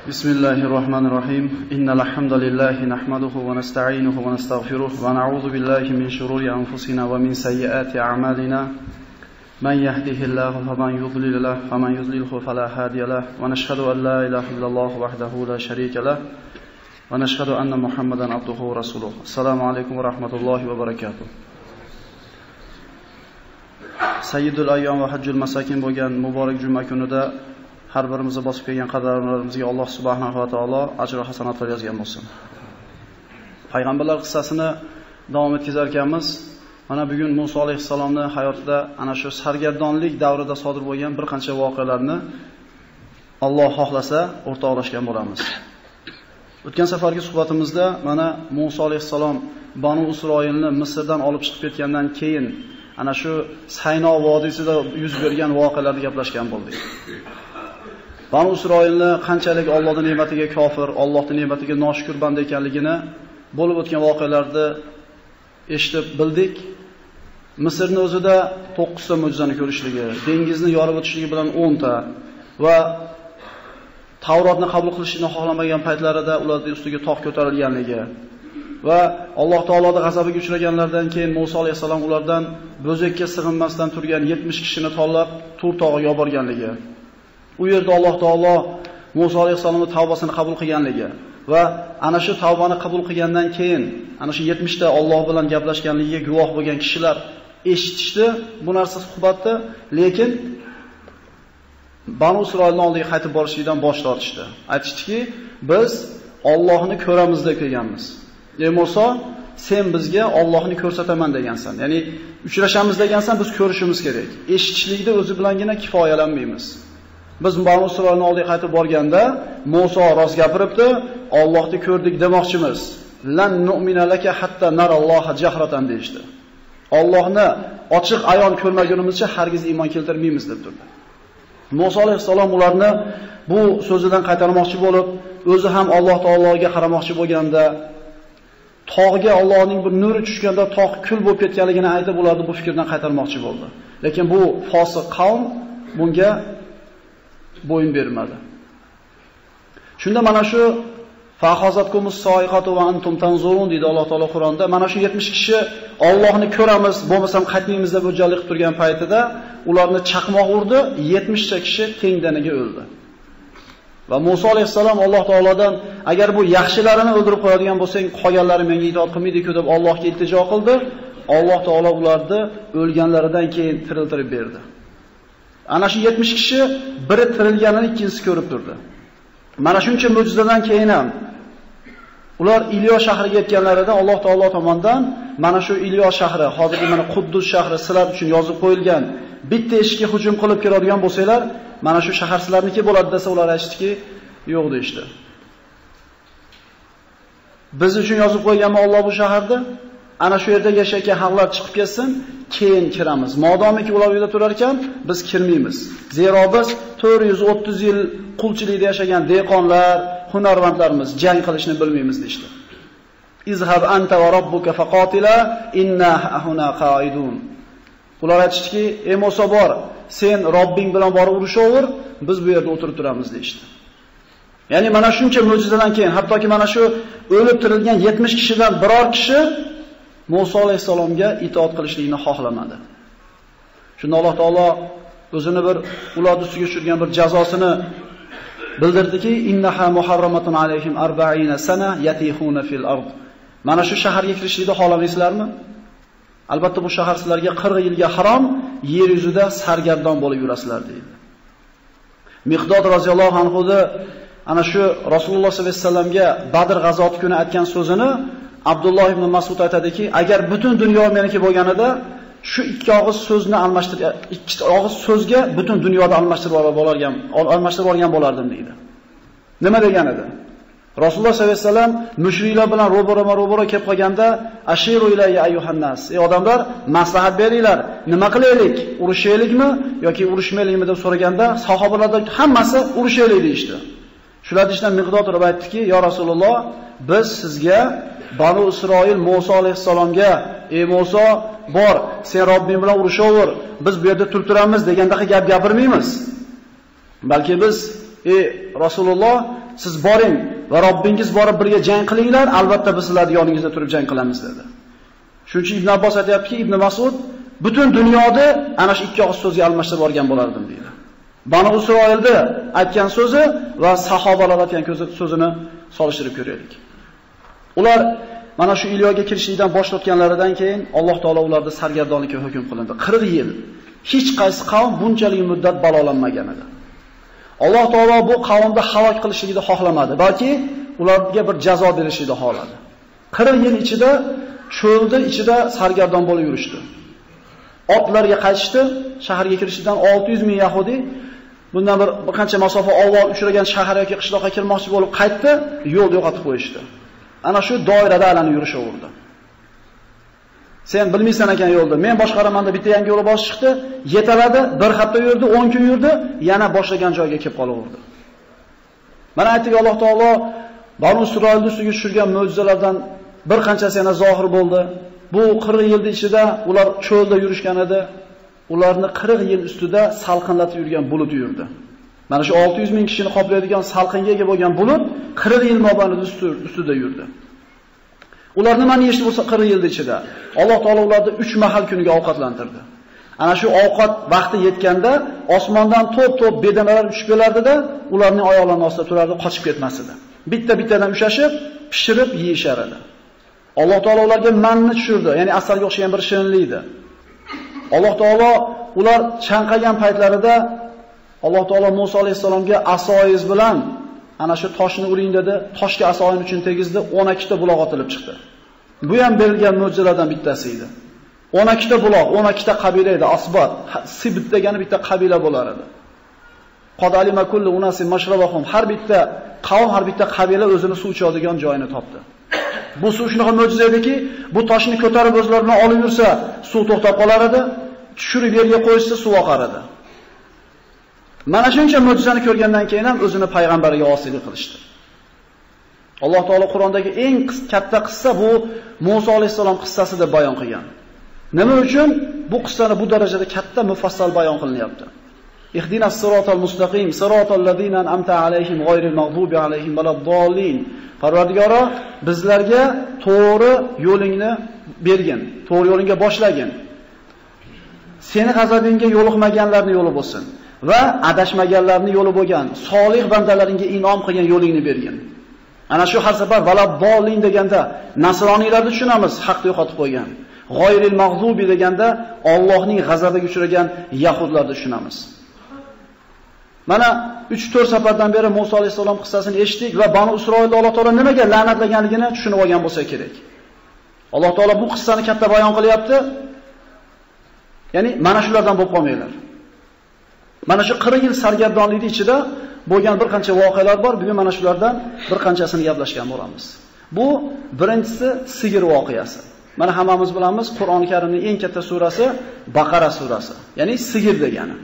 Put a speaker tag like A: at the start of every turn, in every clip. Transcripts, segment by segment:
A: بسم الله الرحمن الرحيم إن الحمد لله نحمده ونستعينه ونستغفره ونعوذ بالله من شرور أنفسنا ومن سيئات أعمالنا من يهده الله فمن يضلل له ومن يضلله فلا هادي له ونشهد أن لا إله إلا الله وحده لا شريك له ونشهد أن محمدا عبده ورسوله السلام عليكم ورحمة الله وبركاته Sayyidul ayyom va hajjul masakin bo'lgan muborak juma kunida har birimizni bosib kelgan qadamlarimizga Alloh subhanahu va taolo ajr va hasanatlar yozgan bo'lsin. Payg'ambarlar qissasini davom etkazar ekanmiz. Mana bugun Musa alayhisalomning hayotida ana shu sargardonlik davrida sodir bo'lgan bir qancha voqealarni Alloh xohlasa o'rtoqlashgan bo'lamiz. O'tgan safargi suhbatimizda mana Musa alayhisalom Banu Isroilni Misrdan olib chiqib ketgandan keyin ana shu Sayno vodiysida yuz bergan voqealarni gaplashgan bo'ldik. Banu Isroilni qanchalik Allohning ne'matiga kofir, Allohning ne'matiga noshukr banda ekanligini bo'lib o'tgan voqealarda eshitib bildik. Misrning o'zida 9 ta mo'jizani ko'rishligi, dengizni yorib o'tishligi bilan 10 ta va Tavrotni qabul qilishni xohlamagan paytlarida ularning ustiga tog' ko'tarilganligi va Alloh taoloning g'azabiga uchraganlardan keyin Musa alayhisalom ulardan bo'zakka sig'inmasdan turgan 70 kishini tanlab Tur tog'iga olib borganligi. U yerda Alloh taolo Musa alayhisalomning tavbasini qabul qilganligi va ana shu tavbani qabul qilgandan keyin ana shu 70 ta Alloh bilan gaplashganligiga guvoh bo'lgan kishilar eshitishdi bu narsa suhbatda, lekin Banu Isroilning oldiga qaytib borishlikdan bosh tortishdi. Aytishdiki, biz Allohni ko'ramiz deb kelganmiz. Ey Musa, sen bizga Allohni ko'rsataman degansan. Ya'ni uchrashamiz degansan, biz ko'rishimiz kerak. Eshitishlikda o'zi bilangina kifoyalanmaymiz. Biz Banu Isroilning oldiga qaytib borganda Musa rost gapiribdi, Allohni ko'rdik demoqchimiz. Lan nu'mina laka hatta naralloha jahratan deydi. Allohni ochiq ayon ko'rmagunimizcha hargiz iymon keltirmaymiz deb turdi. Musa alayhisalom ularni bu so'zidan qaytarmoqchi bo'lib, o'zi ham Alloh taologa qaramoqchi bo'lganda tog'ga Allohning bir nuri tushganda tog' kul bo'lib ketganligini aytib ularni bu fikrdan qaytarmoqchi bo'ldi. Lekin bu fosiq qavm bunga bo'yin bermadi. Shunda mana shu fahozatkumus soiqatu va antum tanzurun deydi Alloh taolo Qur'onda. Mana shu 70 kishi Allohni ko'ramiz, bo'lmasam qaytmaymiz deb o'jalik qilib turgan paytida ularni chaqmoq urdi, 70 ta kishi tengdaniga o'ldi. Va Musa alayhisalom Alloh taolodan agar bu yaxshilarini o'ldirib qo'yadigan bo'lsang, qolganlari menga itoat qilmaydi-ku deb Allohga iltijo qildi. Alloh taolo ularni o'lganlaridan keyin tiriltirib berdi. Ana shu 70 kishi biri tirilganini ikkinchisi ko'rib turdi. Mana shuncha mo'jizadan keyin ham ular Iliyo shahriga yetganlarida Alloh taolo tomonidan mana shu Iliyo shahri, hozirgi mana Quddus shahri sizlar uchun yozib qo'yilgan, bitta eshikka hujum qilib kiradigan bo'lsanglar, mana shu shahar sizlarniki bo'ladi desa, ular aytishdiki, yo'q deydi. Biz uchun yozib qo'yganmi Alloh bu shaharda? Ana shu yerda yashayotgan xalqlar chiqib ketsin, keyin kiramiz. Modomiki ular uyda turar ekan, biz kirmaymiz. Zero biz 430 yil qulchilikda yashagan dehqonlar, hunarvandlarimiz jang qilishni bilmaymiz deydi. Izhab anta va robbuka faqatila inna huna qaidun. Ular aytishdiki, ey Musa bor, sen Robbing bilan borib urushaver, biz bu yerda o'tirib turamiz deydi. Ya'ni mana shuncha mo'jizadan keyin, hattoki mana shu o'lib tirilgan 70 kishidan biror kishi Musa alayhisalomga itoat qilishlikni xohlamadi. Shunda Alloh taolo o'zini bir ular ustiga tushirgan bir jazosini bildirdiki, innaha muharramatun alayhim 40 sana yatihuna fil ard. Mana shu shaharga kirishlikni xohlamaysizlarmi? Albatta bu shahar sizlarga 40 yilga harom, yer yuzida sargardon bo'lib yurasizlar deydi. Miqdod roziyallohu anhu ana shu Rasululloh sollallohu alayhi vasallamga Badr g'azoti kuni aytgan so'zini Abdulloh ibn Mas'ud aytadiki, agar butun dunyo meniki bo'lganida shu ikki og'iz so'zni ikki og'iz so'zga butun dunyoda almashtirib olgan bo'lardim deydi. Nima degan edi? Rasululloh sollallohu alayhi vasallam mushriklar bilan ro'baro kelib qolganda, ashiru ilayya ayyuhan nas. Ey odamlar, maslahat beringlar. Nima qilaylik? Urushaylikmi yoki urushmaylikmi deb so'raganda, sahobalardan hammasi urushaylik deydi. Shular ishdan Miqdod rib aytdiki, "Ya Rasululloh, biz sizga Banu Isroil Musa alayhisalomga, ey Musa, bor, sen Robbing bilan urushaver, biz bu yerda turib turamiz degandaqa gap gapirmaymiz. Balki biz, ey Rasululloh, siz boring va Robbingiz borib birga jang qilinglar, albatta biz sizlarning yoningizda turib jang qilamiz dedi. Shuning uchun Ibn Abbos aytayaptiki, Ibn Mas'ud butun dunyoda ana shu ikki og'iz so'zga almashtirib borgan bo'lardim deydi. Banu Isroilda aytgan so'zi va sahobalar aytgan so'zini solishtirib ko'raylik. Ular mana shu Ilyoga kirishlikdan boshlatganlaridan keyin Alloh taolo ularni sargardonlikka hukm qilindi. 40 yil hech qaysi qavm bunchalik muddat balolanmagan edi. Alloh taolo bu qavmni halok qilishligini xohlamadi, balki ularga bir jazo berishini xohladi. 40 yil ichida cho'lda ichida sargardon bo'lib yurishdi. Otlarga qaytishdi, shaharga kirishidan 600 ming yahudi bundan bir qancha masofa avval uchragan shahar yoki qishloqqa kirmoqchi bo'lib qaytdi, yo'lda yo'qotib qo'yishdi. Ana shu doirada aylanib yurishaverdi. Sen bilmaysan ekan yo'lda. Men boshqaramanda bitta yangi yo'l bosib chiqdi, yetaladi, bir hafta yurdi, 10 kun yurdi, yana boshlagan joyga kelib qolaverdi. Mana aytdik Alloh taolo Banu Isroilni ustiga tushirgan mo'jizalardan bir qanchasi yana zohir bo'ldi. Bu 40 yil ichida ular cho'lda yurishgan edi. Ularni 40 yil ustida salqinlatib yurgan bulut yurdi. Mana shu 600 ming kishini qoplaydigan salqinga ega bo'lgan bulut 40 yil mobaynida ustida yurdi. Ular nimani yeyishdi bo'lsa 40 yil ichida? Alloh taolo ularni 3 mahal kuniga ovqatlantirdi. Ana shu ovqat vaqti yetganda osmondan to'p-to'p bedanalar uchib kelardi-da, ularning oyoqlarining ostida turardi, qochib ketmas edi. Bitta-bittadan ushashib, pishirib yeyishar edi. Alloh taolo ularga manni tushirdi, ya'ni asalga o'xshagan bir shirinlikdi. Alloh taolo ular chanqagan paytlarida Alloh taolo Musa alayhisalomga asoyiz bilan ana shu toshni uring dedi, toshga asoyin uchun tegizdi, 12 ta buloq otilib chiqdi. Bu ham berilgan mo'jizalardan bittasi edi. 12 ta buloq, 12 ta qabila edi, Asbat, Sibit degani bitta qabila bo'lar edi. Qad alima kullu unasin mashrabahum, har bitta qavm, har bitta qabila o'zini suv ichadigan joyini topdi. Bu suv shunaqa mo'jiza ediki, bu toshni ko'tarib o'zlari bilan olib yursa, suv to'xtab qolar edi, tushirib yerga qo'ysa suv oqar edi. Mana shuncha mo'jizani ko'rgandan keyin ham o'zini payg'ambariga osiylik qilishdi. Alloh taolo Qur'ondagi eng katta qissa bu Musa alayhisalom qissasi deb bayon qilgan. Nima uchun bu qissani bu darajada katta mufassal bayon qilinyapti? Ihdinas siratal mustaqim, siratal ladzina an'amta alayhim g'oyril mag'dubi alayhim valaddallin. Parvardigoro, bizlarga to'g'ri yo'lingni bergin, to'g'ri yo'lingga boshlagin. Seni g'azabingga yo'liqmaganlarning yo'li bo'lsin va adashmaganlarning yo'li bo'lgan, solih bandalaringga in'om qilgan yo'lingni bergin. Ana shu har safar valaddallin deganda nasroniylarni tushunamiz, haqni yo'qotib qo'ygan. G'oyril mag'dubi deganda Allohning g'azabiga uchragan yahudlarni tushunamiz. Mana 3-4 safardan beri Musa alayhisalom qissasini eshitdik va Banu Isroilni Alloh taolo nimaga la'natlaganligini tushunib olgan bo'lsa kerak. Alloh taolo bu qissani katta bayon qilyapti. Ya'ni mana shulardan bo'lib qolmanglar. Mana shu 40 yil sargardonlikning ichida bo'lgan bir qancha voqealar bor. Bugun mana shulardan bir qanchasini gaplashgan bo'lamiz. Bu birinchisi sigir voqeasi. Mana hammamiz bilamiz, Qur'oni Karimning eng katta surasi Baqara surasi, ya'ni sigir degani.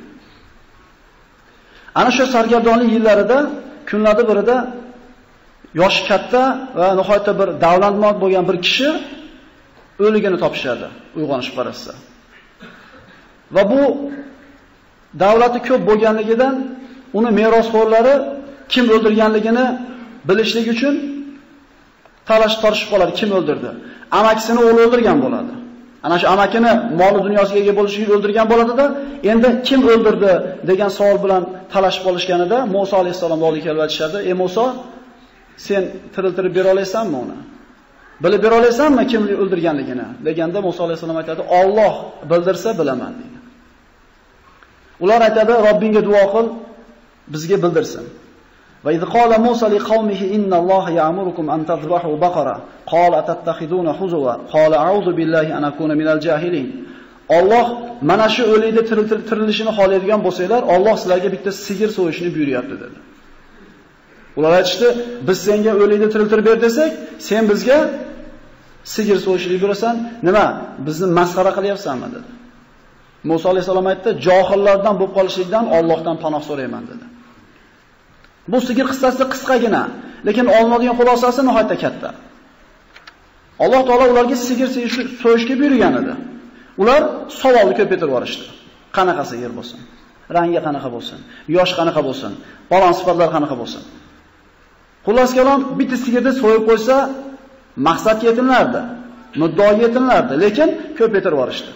A: Ana shu sargardonlik yillarida, kunlarda birida yoshi katta va nihoyatda bir davlatmand bo'lgan bir kishi o'ligini topishadi, uyg'onishib qarasa. Va bu davlati ko'p bo'lganligidan uni merosxo'rlari kim o'ldirganligini bilishlik uchun talashib qoladi, kim o'ldirdi. Amakisini o'g'li o'ldirgan bo'ladi. Ana shu amakini moli dunyosiga ega bo'lish uchun o'ldirgan bo'ladi-da, endi kim o'ldirdi degan savol bilan talashib qolishganida Musa alayhisalom oldiga kelib aytishadi: "Ey Musa, sen tiriltirib bera olaysanmi uni? Bilib bera olaysanmi kim o'ldirganligini?" deganda Musa alayhisalom aytadi: "Alloh bildirsa bilaman" deydi. Ular aytadi: "Robbingga duo qil, bizga bildirsin." Va idh qala Musa liqaumihi inna Alloha ya'murukum an tadhbahu baqara qala atattakhiduna huzwa qala a'udhu billahi an akuna minal jahilin. Alloh mana shu o'likni tirilishini xohlaydigan bo'lsanglar, Alloh sizlarga bitta sigir so'yishni buyuryapti dedi. Ular aytishdi: "Biz senga o'likni tiriltirib ber desak, sen bizga sigir so'yishni buyurasan, nima? Bizni masxara qilyapsanmi?" dedi. Musa alayhisalom aytdi: "Johillardan bo'lib qolishlikdan Allohdan panoh so'rayman" dedi. Bu sigir qissasi qisqagina, lekin olinadigan xulosasi nihoyatda katta. Alloh taolo ularga sigir so'yishga buyurgan edi. Ular savolni ko'paytirib yuborishdi. Qanaqa sigir bo'lsin? Rangi qanaqa bo'lsin? Yosh qanaqa bo'lsin? Balon sifatlar qanaqa bo'lsin? Xullas kalom, bitta sigirni so'yib qo'ysa, maqsadga yetinlardi, muddaoga yetinlardi, lekin ko'paytirib yuborishdi.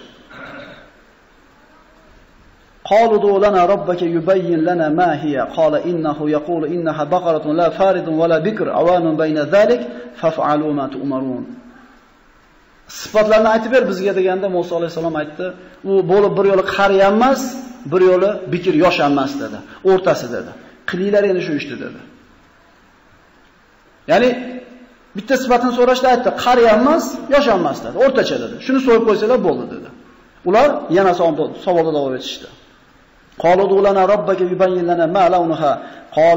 A: قالوا ادع لنا ربك يبين لنا ما هي قال إنه يقول إنها بقرة لا فارض ولا بكر عوان بين ذلك فافعلوا ما تؤمرون. Sifatlarni aytib ber bizga deganda Musa alayhisalom aytdi, u bo'lib bir yo'li qari emas, bir yo'li bikir yosh emas dedi. O'rtasi dedi. Qilinglar endi shu ishni dedi. Ya'ni bitta sifatini so'rashda aytdi, qari emas, yosh emas dedi. O'rtacha dedi. Shuni so'rib qo'ysalar bo'ldi dedi. Ular yana savolda davom etishdi. قالوا ادع لنا ربك يبين لنا ما لونها قال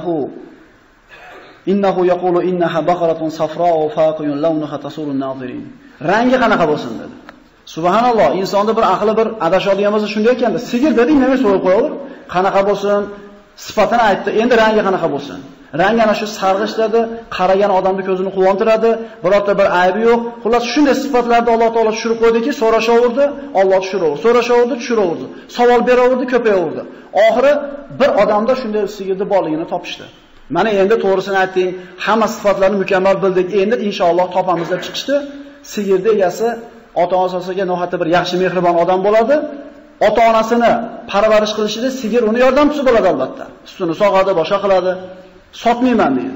A: إنه يقول إنها بقرة صفراء فاقع لونها تسر الناظرين. Rangi qanaqa bo'lsin dedi. Subhanalloh, insonda bir aqli bir adashadigan bo'lsa shunday ekanda, sigir deding, nima so'rab qo'yaver? Qanaqa bo'lsin? Sifatini aytdi. Endi rangi qanaqa bo'lsin? Rangi ana shu sarg'ish dedi, qaragan odamni ko'zini quvontiradi, birorta bir aybi yo'q. Xullas shunday sifatlarni Alloh taolo tushirib qo'ydiki, so'rashaverdi, Alloh tushiraverdi. So'rashaverdi, tushiraverdi. Savol beraverdi, ko'payaverdi. Oxiri bir odamda shunday sigirni borligini topishdi. Mana endi to'g'risini aytding, hamma sifatlarni mukammal bildik. Endi inshaalloh topamiz deb chiqishdi. Sigirni egasi ota-onasiga nohata bir yaxshi mehribon odam bo'ladi. Ota-onasini parvarish qilishida sigir uni yordamchisi bo'ladi albatta. Sutini sog'adi, boshqa qiladi. Sotmayman deydi.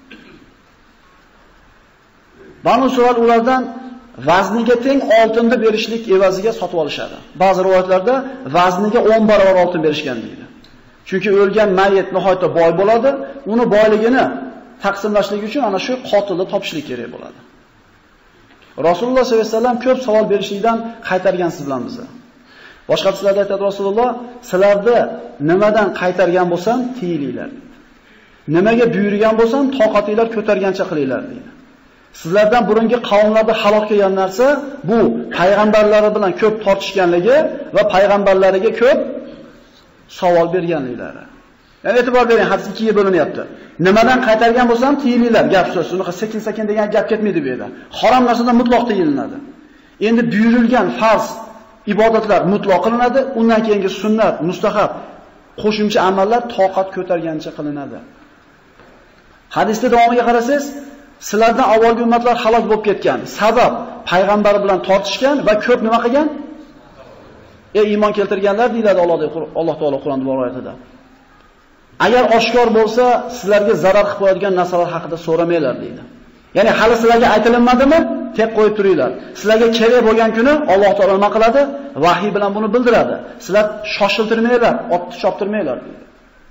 A: Banu Isroil ulardan vazniga teng oltinni berishlik evaziga sotib olishadi. Ba'zi rivoyatlarda vazniga 10 barobar oltin berishgan deydi. Chunki o'lgan mayit nihoyatda boy bo'ladi, uni boyligini taqsimlashlik uchun ana shu qotilni topishlik kerak bo'ladi. Rasululloh sollallohu alayhi vasallam ko'p savol berishlikdan qaytargansiz bilan bizni. Boshqa hadislarda aytadi Rasululloh, sizlarni nimadan qaytargan bo'lsam, tiyilinglar. Nimaga buyurgan bo'lsam, toqatinglar ko'targancha qilinglar deydi. Sizlardan burungi qavmlarda halok kelgan narsa bu payg'ambarlari bilan ko'p tortishganligi va payg'ambarlariga ko'p savol berganliklari. Ya'ni e'tibor bering, hadis ikkiga bo'linyapti. Nimadan qaytargan bo'lsam, tiyilinglar. Gap so'z, unaqa sekin-sekin degan gap ketmaydi bu yerda. Harom narsadan mutlaq tiyilinadi. Endi buyurilgan farz ibodatlar mutlaq qilinadi, undan keyingi sunnat, mustahab, qo'shimcha amallar toqat ko'targancha qilinadi. Hadisda davomiga qarasangiz, sizlardan avvalgi ummatlar halok bo'lib ketgan. Sabab payg'ambar bilan tortishgan va ko'p nima qilgan? Iymon keltirganlar deyiladi Alloh taolo Qur'onda bor oyatida. Agar oshkor bo'lsa, sizlarga zarar qilib qo'yadigan narsalar haqida so'ramanglar deydi. Ya'ni hali sizlarga aytilinmadimi? Tek qo'yib turinglar. Sizlarga kerak bo'lgan kuni Alloh taolo nima qiladi? Vahiy bilan buni bildiradi. Sizlar shoshiltirmanglar, otni choptirmanglar deydi.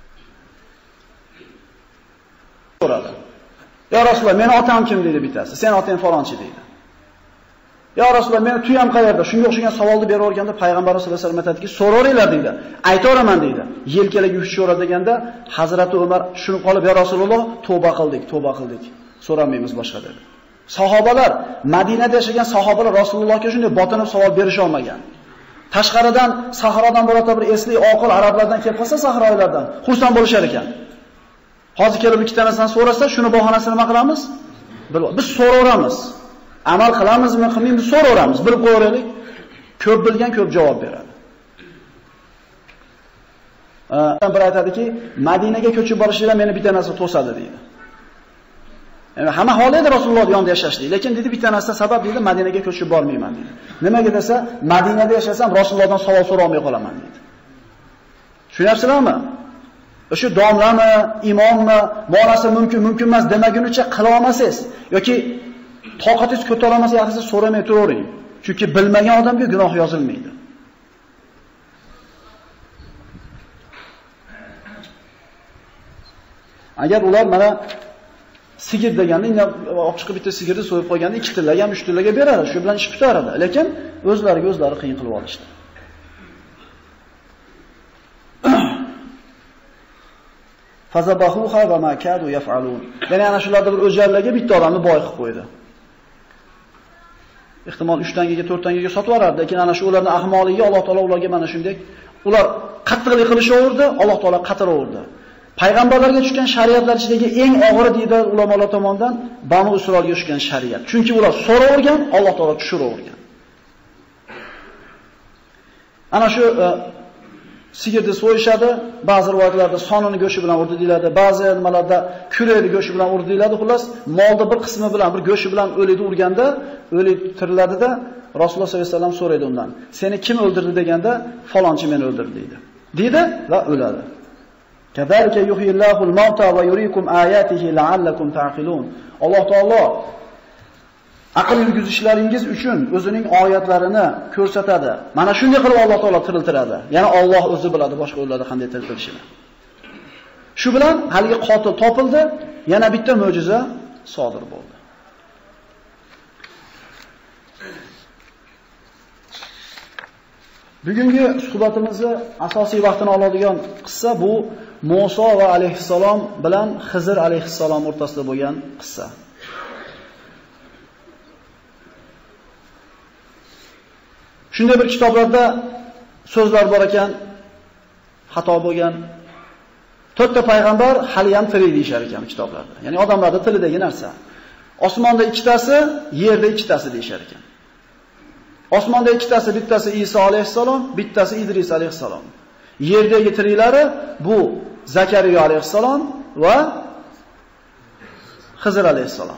A: So'radi. Ya Rasululloh, meni otam kim deydi bittasi. Sen otang falonchi deydi. Ya Rasululloh, meni tuyam qayerda? Shunga o'xshagan savolni beraverganda payg'ambar sollallohu alayhi vasallam aytadiki, so'raveringlar deydi. Aytaveraman deydi. Yelkalarga yushishora deganda Hazrati Umar shuni qolib, ya Rasululloh, tavba qildik. So'ramaymiz boshqa dedi. Sahobalar, Madinada yashagan sahobalar Rasulullohga shunday botinib savol berisha olmagan. Tashqaridan, sahrodan birorta bir esli oqil arablardan kelib qolsa, sahroylardan xursand bo'lishar ekan. Hozir kelib ikkita narsani so'rasa, shuni bahonasini nima qilamiz? Biz so'raveramiz. Amal qilamizmi, qilmaymizmi so'raveramiz. Bilib qo'yaylik. Ko'p bilgan ko'p javob beradi. Bir aytadiki, Madinaga ko'chib borishlar meni bitta narsa to'sadi deydi. Yani hamma holida Rasululloh yonida yashashdi, lekin dedi bitta narsa sabab deydi, Madinaga ko'chib bormayman deydi. Nimaga desa, Madinada yashasam Rasulullohdan savol so'ramay qolaman deydi. Tushunyapsizlarmi? O'sha domlami, imommi, borasi mumkin emas demagunicha qila olmasangiz yoki toqatingiz ko'tara olmasa, yaxshisi so'ramay turavering. Chunki bilmagan odamga gunoh yozilmaydi. Agar ular mana sigir deganda, olib chiqib bitta sigirni so'yib qo'yganda 2 tillaga ham 3 tillaga beradi, shu bilan ish bitaradi. Lekin o'zlari qiyin qilib olishdi. Fazabahuha va ma kadu yaf'alun. Ya'ni ana shularda bir o'jarlarga bitta odamni boy qilib qo'ydi. Ehtimol 3 tangaga 4 tangaga sotib yuborardi, lekin ana shu ularning ahmoqligiga Alloh taolo ularga mana shunday ular qattiqlik qilishaverdi, Alloh taolo qatiraverdi. Payg'ambarlarga tushgan shariatlar ichidagi eng og'iri deydi ulamolar tomonidan Banu Isroilga tushgan shariat. Chunki ular so'ravergan, Alloh taolo tushiravergan. Ana shu sigirni so'yishadi, ba'zi rivoyatlarda sonini go'shi bilan urdi deyiladi, ba'zi nimalarda kurakni go'shi bilan urdi deyiladi. Xullas, molda bir qismi bilan, bir go'shi bilan o'likni urganda, o'lik tiriladida Rasululloh sollallohu alayhi vasallam so'raydi undan. Seni kim o'ldirdi deganda, falonchi meni o'ldirdi deydi. Deydi va o'ladi. Kazalika yuhyillohul mauta va yuriikum ayatihi la'allakum ta'qilun. Alloh taolo aql yurgizishlaringiz uchun o'zining oyatlarini ko'rsatadi. Mana shunday qilib Alloh taolo tiriltiradi. Ya'ni Alloh o'zi biladi boshqa o'zlarda qanday tiriltirishini. Shu bilan haligi qotil topildi, yana bitta mo'jiza sodir bo'ldi. Bugungi suhbatimizni asosiy vaqtini oladigan qissa bu Musa va alayhissalom bilan Xizr alayhissalom o'rtasida bo'lgan qissa. Shunday bir kitoblarda so'zlar bor ekan, xato bo'lgan. 4 ta payg'ambar hali ham tirik deyshar ekan kitoblarda. Ya'ni odamlarning tilidagi narsa. Osmonda 2 tasi, yerda 2 tasi deyshar ekan. Osmonda 2 tasi, bittasi Iso alayhissalom, bittasi Idris alayhissalom. Yerdagi tiriklari bu Zakariya alayhissalom va Xizr alayhissalom.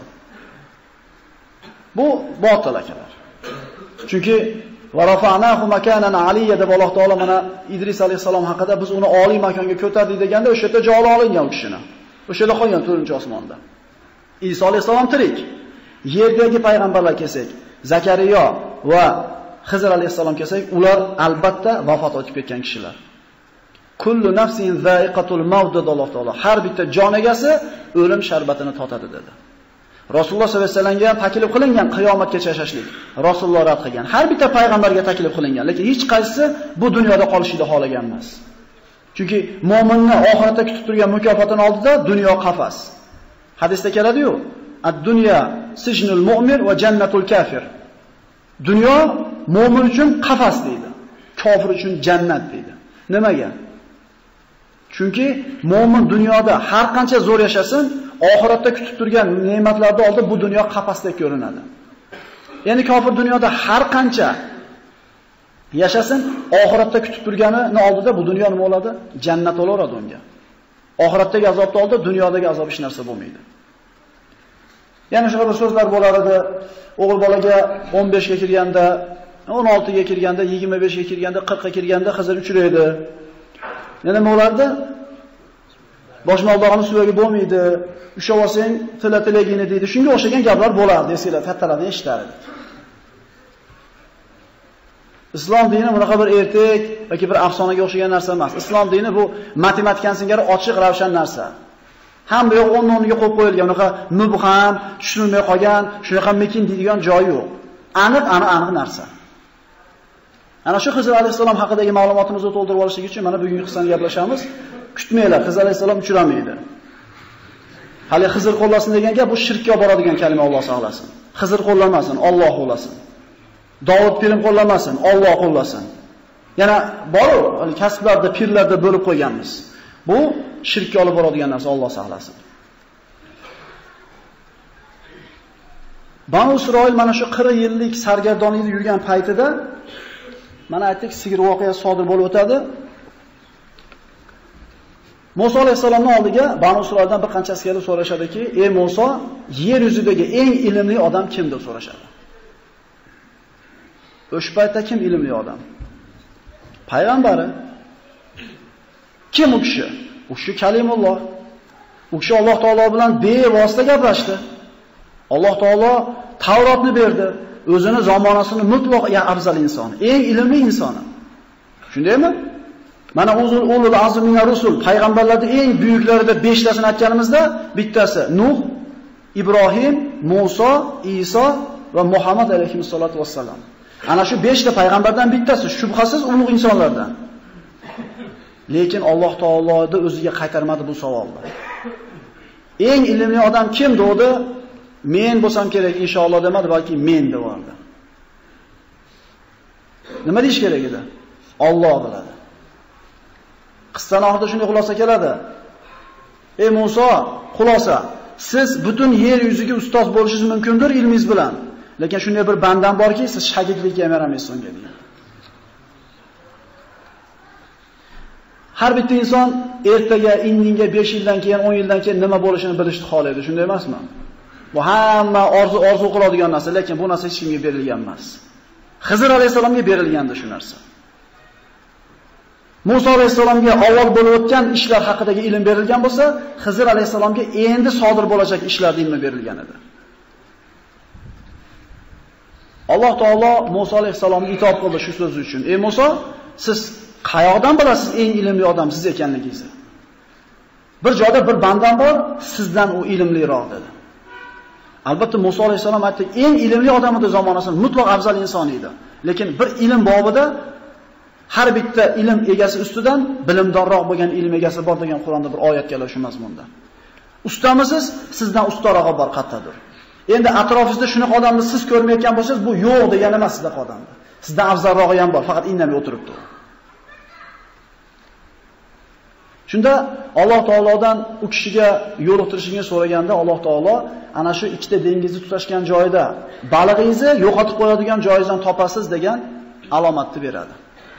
A: Bu botil akalar. Chunki va rafa'nahu makanan aliyya deb Alloh taolo mana Idris alayhissalom haqida biz uni oliy makonga ko'tardik deganda o'sha yerda joli olingan kishini. O'sha yerda qolgan 4-osmonda. Iso alayhissalom tirik. Yerdagi payg'ambarlar kelsak, Zakariya va Xizr alayhissalom kelsak, ular albatta vafot etib ketgan kishilar. Kullu nafsin za'iqatul maut dedi Alloh taolo. Har bitta jon egasi o'lim sharbatini totadi dedi. Rasululloh sollallohu alayhi vasallamga ham taklif qilingan qiyomatgacha yashashlik. Rasululloh rad qilgan. Har bitta payg'ambarga taklif qilingan, lekin hech qaysisi bu dunyoda qolishni xohlagan emas. Chunki mu'minni oxiratda kutib turgan mukofotini oldida dunyo qafas. Hadisda keladi-yu, ad-dunya sijnul mu'min va jannatul kafir. Dunyo mu'min uchun qafas deydi, kofir uchun jannat deydi. Nimaga? Chunki mu'min dunyoda har qancha zo'r yashasin, oxiratda kutib turgan ne'matlarni oldida bu dunyo qafasdek ko'rinadi. Ya'ni kofir dunyoda har qancha yashasin, oxiratda kutib turganining oldida bu dunyo nima bo'ladi? Jannat bo'laveradi unga. Oxiratdagi azobning oldida dunyodagi azob hech narsa bo'lmaydi. Yana shunaqa bir so'zlar bo'lar edi. O'g'il bolaga 15 ga kirganda, 16 ga kirganda, 25 ga kirganda, 40 ga kirganda Xizr uchraydi. Yana nima bo'lardi? Boshmoqdog'ini suvagi bo'lmaydi. Ushlab olsang, tilatilagini deydi. Shunga o'xshagan gaplar bo'lardi, esinglar, kattalardan eshitardik. Islom dini bunaqa bir ertak yoki bir afsonaga o'xshagan narsa emas. Islom dini bu matematikani singari ochiq, ravshan narsa. Ham bu yoq o'rniga qo'yib qo'yilgan, unaqa mubham, tushunilmay qolgan, shunaqa mekin deydigan joyi yo'q. Aniq narsa. Ana shu Xizr alayhissalom haqidagi ma'lumotimizni to'ldirib olishlik uchun mana bugungi qissani gaplashamiz. Kutmanglar, Xizr alayhissalom uchramaydi. Hali Xizr qo'llasin degan gap bu shirkka olib boradigan kalima, Alloh saqlasin. Xizr qo'llamasin, Alloh qo'llasin. Davud pirim qo'llamasin, Alloh qo'llasin. Yana bor, kasblarda, pirlarda bo'lib qo'yganmiz. Bu shirkka olib boradigan narsa, Alloh saqlasin. Banu Isroil mana shu 40 yillik sargardonlikda yurgan paytida mana aytdik, sigir voqeasi sodir bo'lib o'tadi. Musa alayhisalomning oldiga Banu Isroildan bir qanchasi kelib so'rashadiki, "Ey Musa, yer yuzidagi eng ilmli odam kim?" deb so'rashadi. O'sha paytda kim ilmli odam? Payg'ambari. Kim u kishi? U kishi Kalimulloh. U kishi Alloh taolo bilan bevosita gaplashdi. Alloh taolo Tavrotni berdi. O'zini zamonasini mutlaq afzal inson, eng ilmli insoni. Shundaymi? Mana ulul azm min rusul, payg'ambarlarning eng buyuklari deb 5 tasini aytganimizda, bittasi Nuh, Ibrohim, Musa, Iso va Muhammad alayhisolatu vassalam. Ana shu 5 ta payg'ambardan bittasi, shubhasiz ulug' insonlardan. Lekin Alloh taoloning o'ziga qaytarmadi bu savolni. Eng ilmli odam kim dedi? Men bo'lsam kerak inshaalloh demadi, balki men devordi. Nima deyish kerak edi? Alloh biladi. Qissaning oxirida shunday xulosa keladi. Ey Musa, xulosa, siz butun yer yuziga ustoz bo'lishingiz mumkindir ilmingiz bilan. Lekin shunday bir bandam borki, siz shogirdlikka ham yaramaysiz unga deydi. Har bitta inson ertaga, indinga, 5 yildan keyin, 10 yildan keyin nima bo'lishini bilishni xohlaydi, shunday emasmi? Bu hamma orzu qiladigan narsa, lekin bu narsa hech kimga berilgan emas. Xizr alayhisalomga berilgandi shu narsa. Musa alayhisalomga avval bo'lib o'tgan ishlar haqidagi ilm berilgan bo'lsa, Xizr alayhisalomga endi sodir bo'lajak ishlar ilmi berilgan edi. Alloh taolo Musa alayhisalomga itob qildi shu so'z uchun. Ey Musa, siz qayoqdan bilasiz eng ilmli odam siz ekanligingizni? Bir joyda bir bandam bor, sizdan u ilmliroq dedi. Albatta Musa alayhisalom aytdi, eng ilmli odam edi zamonasida, mutlaq afzal inson edi. Lekin bir ilm bobida har bitta ilm egasi ustidan bilimdorroq bo'lgan ilm egasi bor degan Qur'onda bir oyat keladi shu mazmunda. Ustamisiz, sizdan ustarog'i bor qattadir. Endi atrofingizda shunaqa odamni siz ko'rmayotgan bo'lsangiz, bu yo'q degani emas sizda odamda. Sizdan afzalrog'i ham bor, faqat indamay o'tiribdi. Shunda Alloh taolodan u kishiga yo'liqtirishini so'raganda Alloh taolo ana shu ikkita dengizni tutashgan joyda balig'ingizni yo'qotib qo'yadigan joyingizdan topasiz degan alomatni beradi.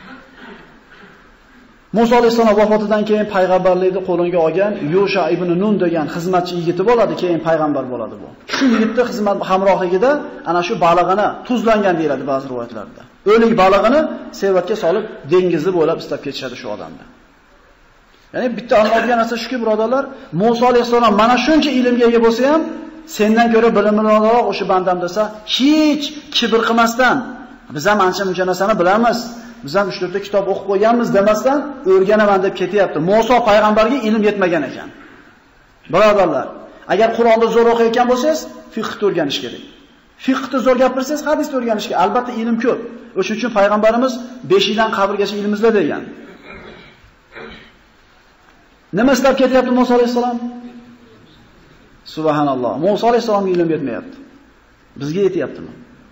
A: Musa alayhisalom vafotidan keyin payg'ambarlikni qo'liga olgan Yosha ibn Nun degan xizmatchi yigiti bo'ladi, keyin payg'ambar bo'ladi bu. Shu yigitni xizmat hamrohligida ana shu balig'ini tuzlangan deyiladi ba'zi rivoyatlarda. O'lik balig'ini sevatga solib dengizni bo'ylab istab ketishadi shu odamni. Ya'ni bitta anlaydigan narsa shuki, birodarlar, Musa alayhisalom mana shuncha ilmga ega bo'lsa ham, sendan ko'ra bilimliroq o'sha bandam desa, hech kibr qilmasdan, biz ham ancha-muncha narsani bilamiz, biz ham 3-4 ta kitob o'qib qo'yganmiz demasdan o'rganaman deb ketyapti. Musa payg'ambarga ilm yetmagan ekan. Birodarlar, agar Qur'onni zo'r o'qiyotgan bo'lsangiz, fiqhni o'rganish kerak. Fiqhni zo'r gapirsangiz, hadisni o'rganish kerak. Albatta ilm ko'p. O'sha uchun payg'ambarimiz 5 qabrgacha ilm izla degan. Nima istab ketyapti Musa alayhisalom? Subhanalloh. Musa alayhisalomga ilm yetmayapti. Bizga yetyaptimi?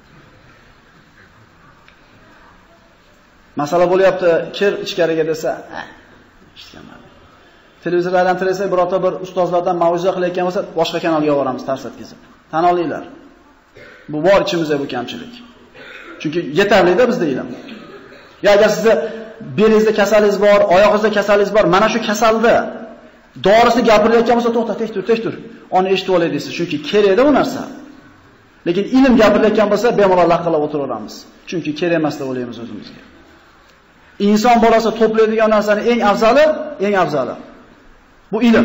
A: Masala bo'lyapti, kir ichkariga desa, eshitganman. Televizorlardan tirasa, birorta bir ustozlardan ma'ruza qilayotgan bo'lsa, boshqa kanalga yuboramiz tars etkizib. Tan olinglar. Bu bor ichimizda bu kamchilik. Chunki yetarli-da bizda ilm. Ya agar sizda belingizda kasalingiz bor, oyog'ingizda kasalingiz bor, mana shu kasalda dorisini gapirayotgan bo'lsa, to'xta, tek tur. Uni eshitib olay deysiz, chunki kerakda u narsa. Lekin ilm gapirayotgan bo'lsa, bemalol laqillab o'tiraveramiz. Chunki kerak emas deb o'ylaymiz o'zimizga. Inson bolasi to'playdigan narsani eng afzali bu ilm.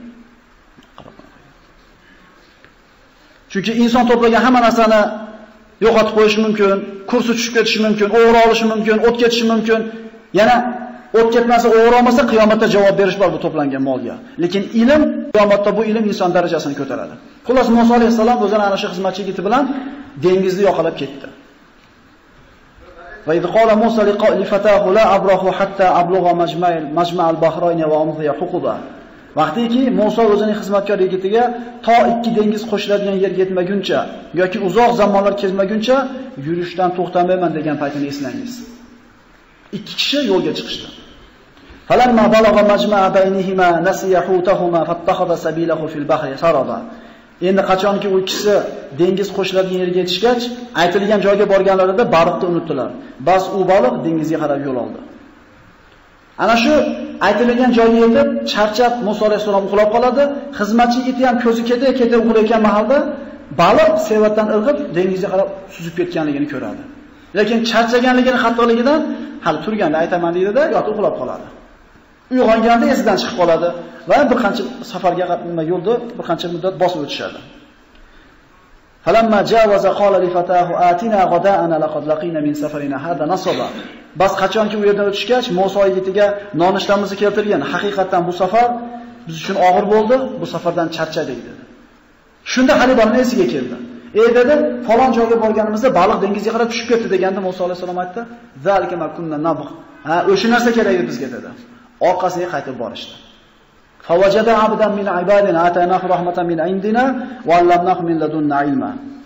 A: Chunki inson to'plagan hamma narsani yo'qotib qo'yishi mumkin, kursi tushib ketishi mumkin, o'g'ri olishi mumkin, o't ketishi mumkin. Yana o't ketmasa, o'g'ri olmasa qiyomatda javob berish bor bu to'plangan molga. Lekin ilm, qiyomatda bu ilm inson darajasini ko'taradi. Xullas Musa alayhisalom o'zini ana shu xizmatchi yigiti bilan dengizni yoqalab ketdi. Va idh qala Musa li-fatahu la abrahu hatta ablugha majma'al bahrayni va amdiya huquba. Vaqtiki Musa o'zining xizmatkor yigitiga to ikki dengiz qo'shiladigan yerga yetmaguncha yoki uzoq zamonlar kezmaguncha yurishdan to'xtamayman degan paytini eslangiz. Ikki kishi yo'lga chiqishdi. Falamma balagha majma'a baynihima nasiya hutahuma fattakhadha sabilahu fil bahri sarada. Endi qachonki u ikkisi dengiz qo'shiladigan yerga yetishgach, aytilgan joyga borganlarida baliqni unutdilar. Bas u baliq dengizga qarab yo'l oldi. Ana shu aytilgan joyga yetib, charchab Musa alayhisalom uxlab qoladi. Xizmatchi yigiti ham ko'zi keta uxlayotgan mahalda baliq sevatdan irg'ib dengizga qarab suzib ketganligini ko'radi. Lekin charchaganligini, xatoligidan hali turganda aytaman deydi-da, yotib uxlab qoladi. Uyg'onganda esidan chiqib qoladi va bir qancha safarga yo'lda bir qancha muddat bosib o'tishadi. Falamma jawaza qala li fatahu atina ghoda'ana laqad laqina min safarina hada nasaba. Bas qachonki u yerdan o'tishgach, Musa yigitiga nonushtamizni keltirgan. Haqiqatan bu safar biz uchun og'ir bo'ldi, bu safardan charchadik dedi. Shunda Halibani esiga keldi. Dedi, falon joyga borganimizda baliq dengizga qarab tushib ketdi deganda Musa alayhisalom aytdi, "Zalika ma kunna nabgh." Ha, o'sha narsa kerak edi bizga dedi. Orqasiga qaytib borishdi. Fawajada abdan min ibadina ataynahu rahmatan min indina va allamnahu min ladunna ilma.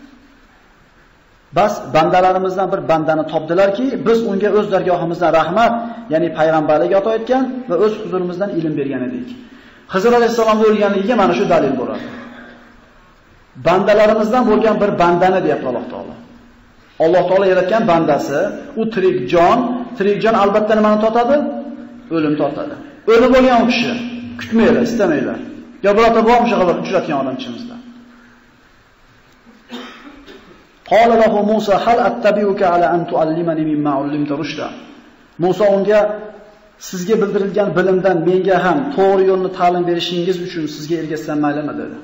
A: Bas bandalarimizdan bir bandani topdilarki, biz unga o'z dargohimizdan rahmat, ya'ni payg'ambarlik ato etgan va o'z huzurimizdan ilm bergan edik. Xizr alayhisalom o'lganligiga mana shu dalil bo'ladi. Bandalarimizdan bo'lgan bir bandani deyapti Alloh taolo. Alloh taolo yaratgan bandasi, u tirik jon albatta nimani totadi? O'lim totadi. O'lib bo'lgan u kishi. Kutmaylar, istamaylar. Yo birorta bormi shu xabar uchratgan odam ichimizda. Qala lahu Musa hal attabi'uka ala an tu'allimani mimma 'allimta rushda. Musa unga sizga bildirilgan bilimdan menga ham to'g'ri yo'lni ta'lim berishingiz uchun sizga ergashsam maylimi dedi.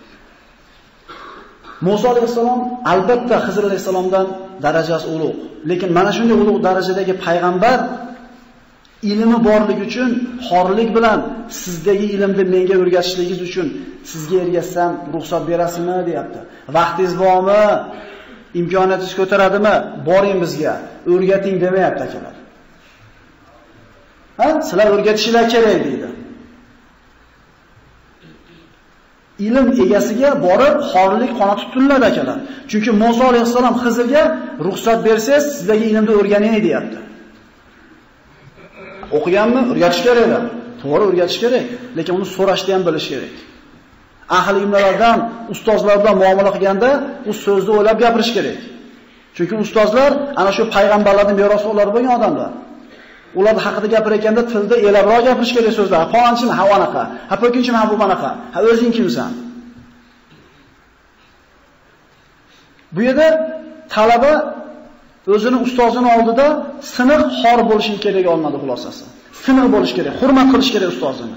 A: Musa alayhisalom albatta Xizr alayhisalomdan darajasi ulug', lekin mana shunday ulug' darajadagi payg'ambar ilmi borligi uchun xorlik bilan sizdagi ilmni menga o'rgatishligingiz uchun sizga ergashsam ruxsat berasizmi deyapti. Vaqtingiz bormi? Imkoniyatingiz ko'taradimi? Boring bizga, o'rgating demayapti akalar. Sizlar o'rgatishinglar kerak deydi. Ilm egasiga borib xorlik qonati tutiladi akalar. Chunki Musa alayhisalom Xizrga ruxsat bersangiz, sizlarga ilmni o'rganing deyapti. O'qiganmi? O'rgatish kerak. To'g'ri o'rgatish kerak, lekin uni so'rashni ham bilish kerak. Ahli ilmlardan, ustozlar bilan muomala qilganda u so'zni o'ylab gapirish kerak. Chunki ustozlar ana shu payg'ambarlarning merosxo'rlari bo'lgan odamlar. Ular haqida gapirayotganda tilda elabroq gapirish kerak so'zlar. Falonchimi ha anaqa, ha po'kinchimi ha bu anaqa. Ha o'zing kimsan? Bu yerda talaba o'zini ustozining oldida siniq xor bo'lishi kerak olmadi xulosasi. Siniq bo'lish kerak, hurmat qilish kerak ustozini.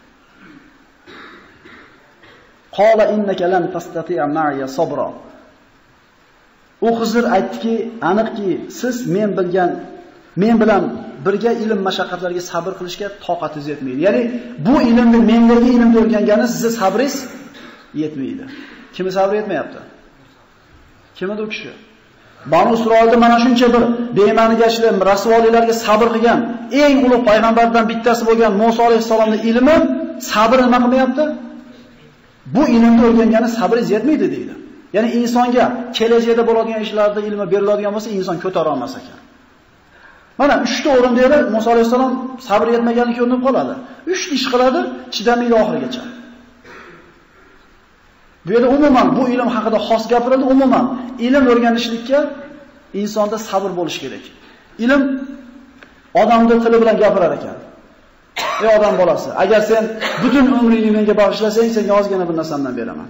A: Qala innaka lan tastati'a ma'iya sabra. U Xizr aytdiki, aniqki siz men bilan birga ilm mashaqqatlarga sabr qilishga toqatingiz yetmaydi. Ya'ni bu ilmni mendagi ilmni o'rgangani sizning sabringiz yetmaydi. Kimga sabr yetmayapti? Kim edi u kishi? Banu Isroilda mana shuncha bir bema'nigashli rasvolilarga sabr qilgan eng ulug' payg'ambardan bittasi bo'lgan Musa alayhisolamning ilmi sabr nima qilmayapti? Bu ilmni o'rgangani sabringiz yetmaydi deydi. Ya'ni insonga kelajakda bo'ladigan ishlarda ilmi beriladigan bo'lsa, inson ko'tara olmas ekan. Mana 3 ta o'rinda edi Musa alayhisalom sabr yetmaganligi ko'rinib qoladi. 3 ta ish qiladi, chidamaydi oxirigacha. Bu yerda umuman bu ilm haqida xos gapirildi, umuman ilm o'rganishlikka insonda sabr bo'lish kerak. Ilm odamning tili bilan gapirar ekan. Ey odam bolasi, agar sen butun umringni menga bag'ishlasang, senga ozgina bir narsamdan beraman.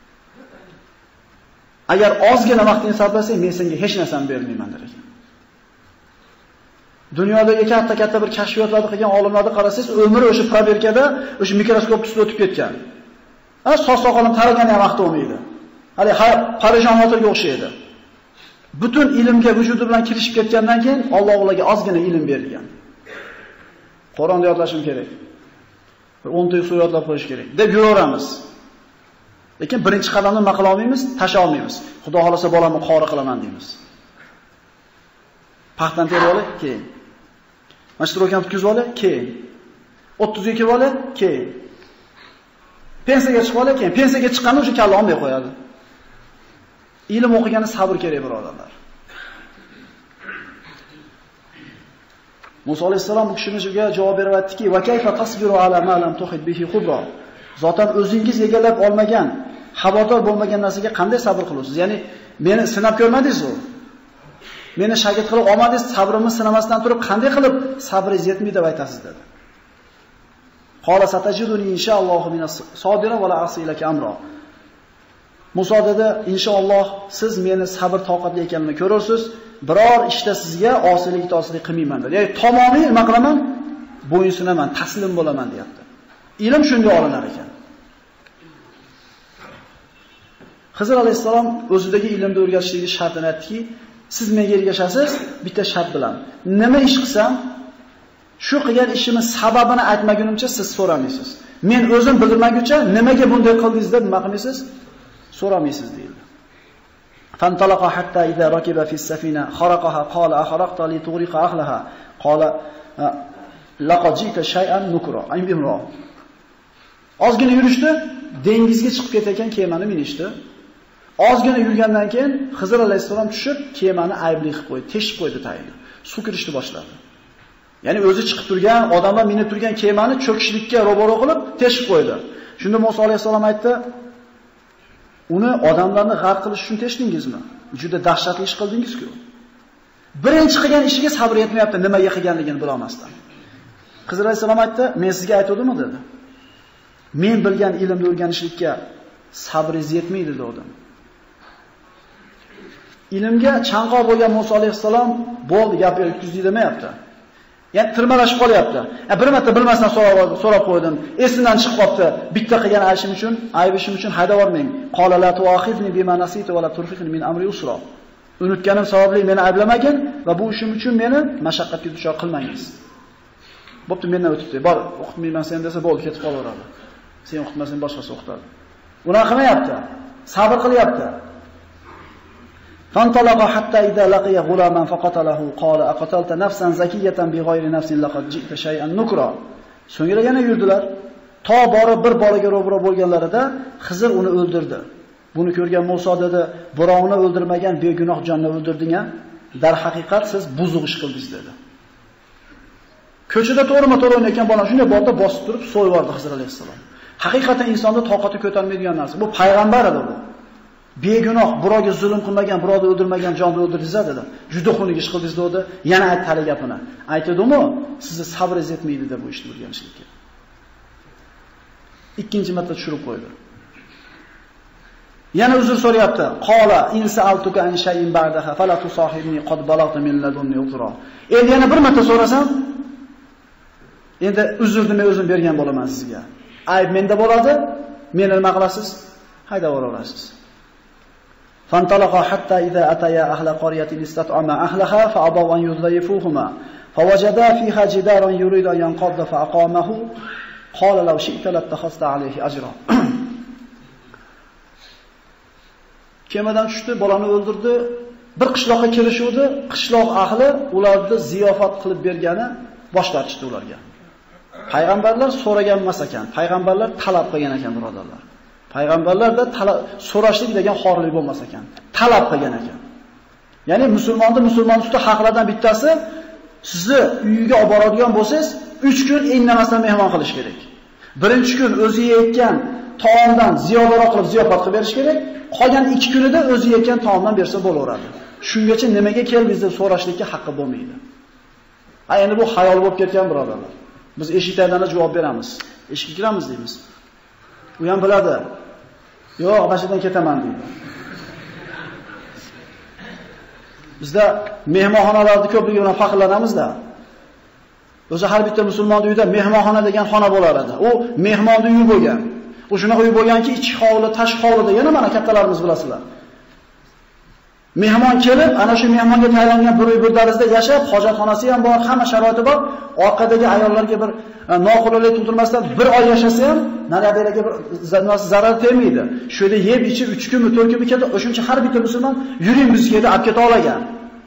A: Agar ozgina vaqtingni sarflasang, men senga hech narsani bermayman der ekan. Dunyodagi katta bir kashfiyotlarni qilgan olimlarni qarasangiz, umri o'sha proberkada, o'sha mikroskop ustida o'tib ketgan. Soch-soqolini taragani ham vaqt olmaydi. Hali parishon xotirga o'xshaydi. Butun ilmga vujudi bilan kirishib ketgandan keyin Alloh ularga ozgina ilm bergan. Qur'onni yodlashim kerak. Bir 10 ta sura yodlab qo'yish kerak deb yuraveramiz. Lekin birinchi qadamni nima qila olmaymiz? Tasha olmaymiz. Xudo xolasa bolamni qori qilaman deymiz. Paxtan terib olib, keyin. Mashtrokan tutkizib olib, keyin. 30 ga kirib olib, keyin. Pensiyaga chiqib olib, keyin. Pensiyaga chiqqanda o'sha kalla olmay qo'yadi. Ilm o'qigani sabr kerak birodarlar. Musa alayhisalom bu kishiga javob berib aytdiki: "Va kayfa tasbiru ala ma lam tuhid bihi khubra?" Zotan o'zingiz egallab olmagan, xabardor bo'lmagan narsaga qanday sabr qilasiz? Ya'ni meni sinab ko'rmadingiz-ku. Meni shagird qilib olmadingiz, sabrimni sinamasdan turib qanday qilib sabringiz yetmaydi deb aytasiz dedi. Qala satajiduni inshaallohu minas sabira va la asilaka amro. Musa dedi, inshaalloh siz meni sabr toqatli ekanimni ko'rarsiz, biror ishda sizga osilik itoatlik qilmayman dedi. Ya'ni tamomiy nima qilaman? Bo'yinsinaman, taslim bo'laman deyapti. Ilm shunday olinar ekan. Xizr alayhisalom o'zidagi ilmni o'rgatishlikni shartini aytdiki, siz menga ergashasiz bitta shart bilan. Nima ish qilsam, shu qilgan ishimiz sababini aytmagunimcha siz so'ramaysiz. Men o'zim bilmaguncha nimaga bunday qildingiz deb nima qilmaysiz? So'ramaysiz deydi. Fantalaqa hatta idza rakiba fi as-safina kharaqaha qala akhraqta li tughriqa ahlaha qala laqad jita shay'an nukra. Aymimro. Ozgina yurishdi, dengizga chiqib ketayotgan kemani minishdi. Ozgina yurgandan keyin Xizr alayhisalom tushib, kemani aybli qilib qo'ydi, teshib qo'ydi tayini. Suv kirishni boshladi. Ya'ni o'zi chiqib turgan, odamlar minib turgan kemani cho'kishlikka ro'baro qilib teshib qo'ydi. Shunda Musa alayhisalom aytdi: "Uni odamlarni g'arq qilish uchun teshdingizmi? Juda dahshatli ish qildingiz-ku." Birinchi qilgan ishiga sabr yetmayapti, nimaga qilganligini bilolmasdan. Xizr alayhisalom aytdi, "Men sizga aytdim" dedi. "Men bilgan ilmni o'rganishlikka sabringiz yetmaydi" dedim. Ilmga chanqoq bo'lgan Musa alayhisalom bo'ldi, gap yetkazdi demayapti. Ya'ni tirmalashib qolyapti. Bir marta bilmasdan so'rab qo'ydim. Esimdan chiqib qopti. Bitta qilgan aybishim uchun haydab yubormang. Qala la tu'akhidni bima nasitu va la turhiqni min amri usra. Unutganim sababli meni ayblamagin va bu ishim uchun meni mashaqqatga duchor qilmangiz. Bo'pti, mendan o'tibdi. Bor, o'qitmayman sen desa bo'ldi, ketib qolaveradi. Sen o'qitmasang boshqasi o'qitadi. Unaqa qilmayapti. Sabr qilyapti. فانطلق حتى إذا لقي غلاما فقتله قال أقتلت نفسا زكية بغير نفس لقد جئت شيئا نكرا. So'ngra yana yurdilar. To borib bir bolaga ro'baro bo'lganlarida Xizr uni o'ldirdi. Buni ko'rgan Musa dedi, "Birovni o'ldirmagan begunoh jonni o'ldirding-a? Dar haqiqat siz buzuq ish qildingiz" dedi. Ko'chada to'g'rima-to'g'ri o'ynayotgan bola shunday borda bosib turib so'yib yubordi Xizr alayhisalom. Haqiqatan insonda toqati ko'tarmaydigan narsa. Bu payg'ambar edi bu. Begunoh, birovga zulm qilmagan, birovni o'ldirmagan jonni o'ldirdingiz dedi. Juda xunuk ish qildingiz dedi. Yana aytdi hali gapini. Aytdimi? Sizni sabringiz yetmaydi deb bu ishni o'rganishlikka. Ikkinchi marta tushirib qo'ydi. Yana uzr so'rayapti. Qala in sa'altuka an shay'in ba'daha fala tusahibni qad balagta min ladunni uzra. Endi yana bir marta so'rasam, endi uzrni men o'zim bergan bo'laman sizga. Ayb menda bo'ladi, meni nima qilasiz? Haydab yuborasiz. فانطلقا حتى إذا أتيا أهل قرية استطعما أهلها فأبوا أن يضيفوهما فوجدا فيها جدارا يريد أن ينقض فأقامه قال لو شئت لاتخذت عليه أجرا. Kemadan tushdi, bolani o'ldirdi. Bir qishloqqa kelishuvdi. Qishloq ahli ularni ziyofat qilib bergani bosh tortishdi ularga. Payg'ambarlar so'ragan emas ekan, payg'ambarlar talab qilgan ekan, birodarlar. Payg'ambarlarda so'rashlik degan xorlik bo'lmas ekan, talab qilgan ekan. Ya'ni musulmon ustida haqlardan bittasi sizni uyiga olib boradigan bo'lsangiz, 3 kun indamasdan mehmon qilish kerak. Birinchi kun o'zi yeyotgan taomdan ziyodaroq qilib ziyofat qilib berish kerak. Qolgan 2 kunida o'zi yeyotgan taomdan bersa bo'laveradi. Shungacha nimaga keldingiz deb so'rashlikka haqqi bo'lmaydi. Endi bu xayol bo'lib ketgan birodarlar. Biz eshiklardan javob beramiz. Eshikka kiramiz deymiz. U ham biladi. Yo'q, masjiddan ketaman deydi. Bizda mehmonxonalarning ko'pligi bilan faxrlanamiz-da. O'zi har bitta musulmon uyida mehmonxona degan xona bo'lar edi. U mehmonning uyi bo'lgan. U shunaqa uy bo'lganki, ichki hovli, tashqi hovli degani mana kattalarimiz bilasizlar. Mehmon kelib, ana shu mehmonga tayyorlangan bir uy bir darzda yashab, hojatxonasi ham bor, hamma sharoiti bor. Orqadagi ayollarga bir noqulaylik tug'dirmasdan bir oy yashasa ham, nariyoqdagilarga bir zarar tegmaydi. Shu yerda yeb ichib 3 kunmi, 4 kunmi keldi, o'shuncha har bitta musulmon yuring bizga deb olib keta olagan.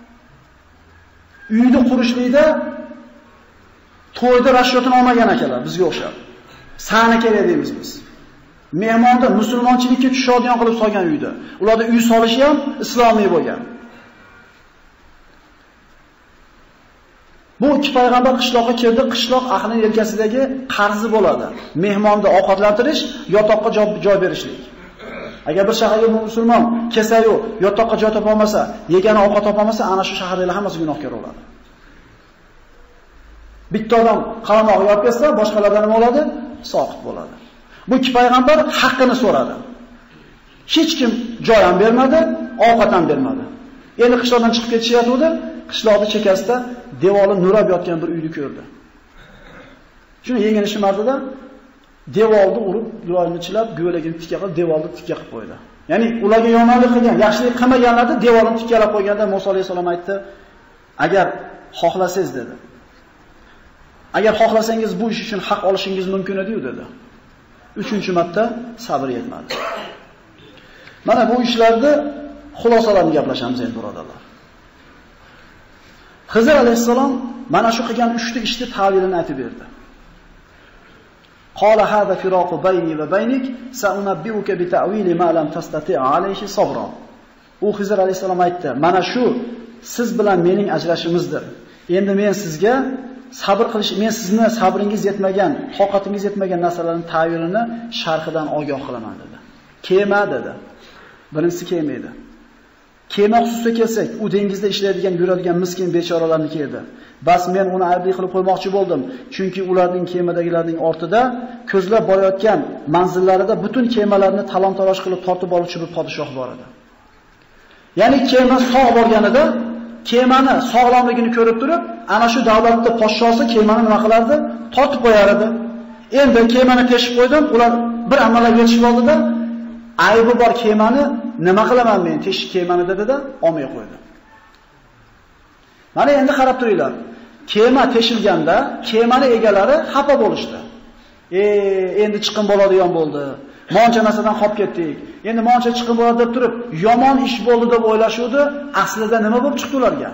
A: Uyni qurishlikda to'yda rashyotini olmagan akalar bizga o'xshab. Sani kerak deymiz biz. Mehmonda musulmonchilikka tushadigan qilib solgan uyda. Ularda uy solishi ham islomiy bo'lgan. Bu ikki payg'ambar qishloqqa keldi, qishloq ahlining yelkasidagi qarzi bo'ladi. Mehmonni ovqatlantirish, yotoqqa joy berishlik. Agar bir shaharga musulmon kelsa-yu, yotoqqa joy topa olmasa, yegani ovqat topa olmasa, ana shu shahardagilar hammasi gunohkor bo'ladi. Bitta odam qaramog'iga olib kelsa, boshqalardan nima bo'ladi? Soqit bo'ladi. Bu ikki payg'ambar haqqini so'radi. Hech kim joy ham bermadi, ovqat ham bermadi. Endi qishloqdan chiqib ketishyapti, qishloqning chekkasida devori nurab yotgan bir uyni ko'rdi. Shuni yengini shimardida devorni urib, yo'lini chilab, go'lagini tikka qilib, devorni tikka qilib qo'ydi. Ya'ni ularga yomonlik qilgan, yaxshilik qilmaganlarni devorni tikkalab qo'yganda Musa alayhisalom aytdi: "Agar xohlasangiz" dedi. "Agar xohlasangiz bu ish uchun haq olishingiz mumkin edi" dedi. 3-marta sabr yetmadi. Mana bu ishlarda xulosalarni gaplashamiz endi birodarlar. Xizr alayhisalom mana shu qilgan 3 ta ishni ta'vilini aytib berdi. Qala hada firaqu bayni va baynik sa'unabbiuka bi ta'wili ma lam tastati' alayhi sabra. U Xizr alayhisalom aytdi: "Mana shu siz bilan mening ajrashimizdir. Endi men sizga sabr qilish, men sizni sabringiz yetmagan, toqatingiz yetmagan narsalarning ta'vilini sharhidan ogoh qilaman" dedi. Kema dedi. Birinchisi kema edi. Kema xususida kelsak, u dengizda ishlaydigan, yuradigan miskin bechoralarniki edi. Bas men uni aybli qilib qo'ymoqchi bo'ldim, chunki ularning kemadagilarning ortida ko'zlab borayotgan manzillarida butun kemalarni talon-taroj qilib tortib oluvchi bir podshoh bor edi. Ya'ni kema sog' borganida kemani sog'lomligini ko'rib turib, ana shu davlatning podshosi kemani nima qilardi? Tortib qo'yar edi. Endi kemani teshib qo'ydim, ular bir amallab yetishib oldida, aybi bor kemani nima qilaman men? Teshib kemani dedi-da, olmay qo'ydi. Mana endi qarab turinglar. Kema teshilganda kemani egalari xafa bo'lishdi. Endi chiqim bo'ladigan bo'ldi. Moncha narsadan qolib ketdik. Endi moncha chiqim bo'ladi deb turib, yomon ish bo'ldi deb o'ylashuvdi. Aslida nima bo'lib chiqdi ularga?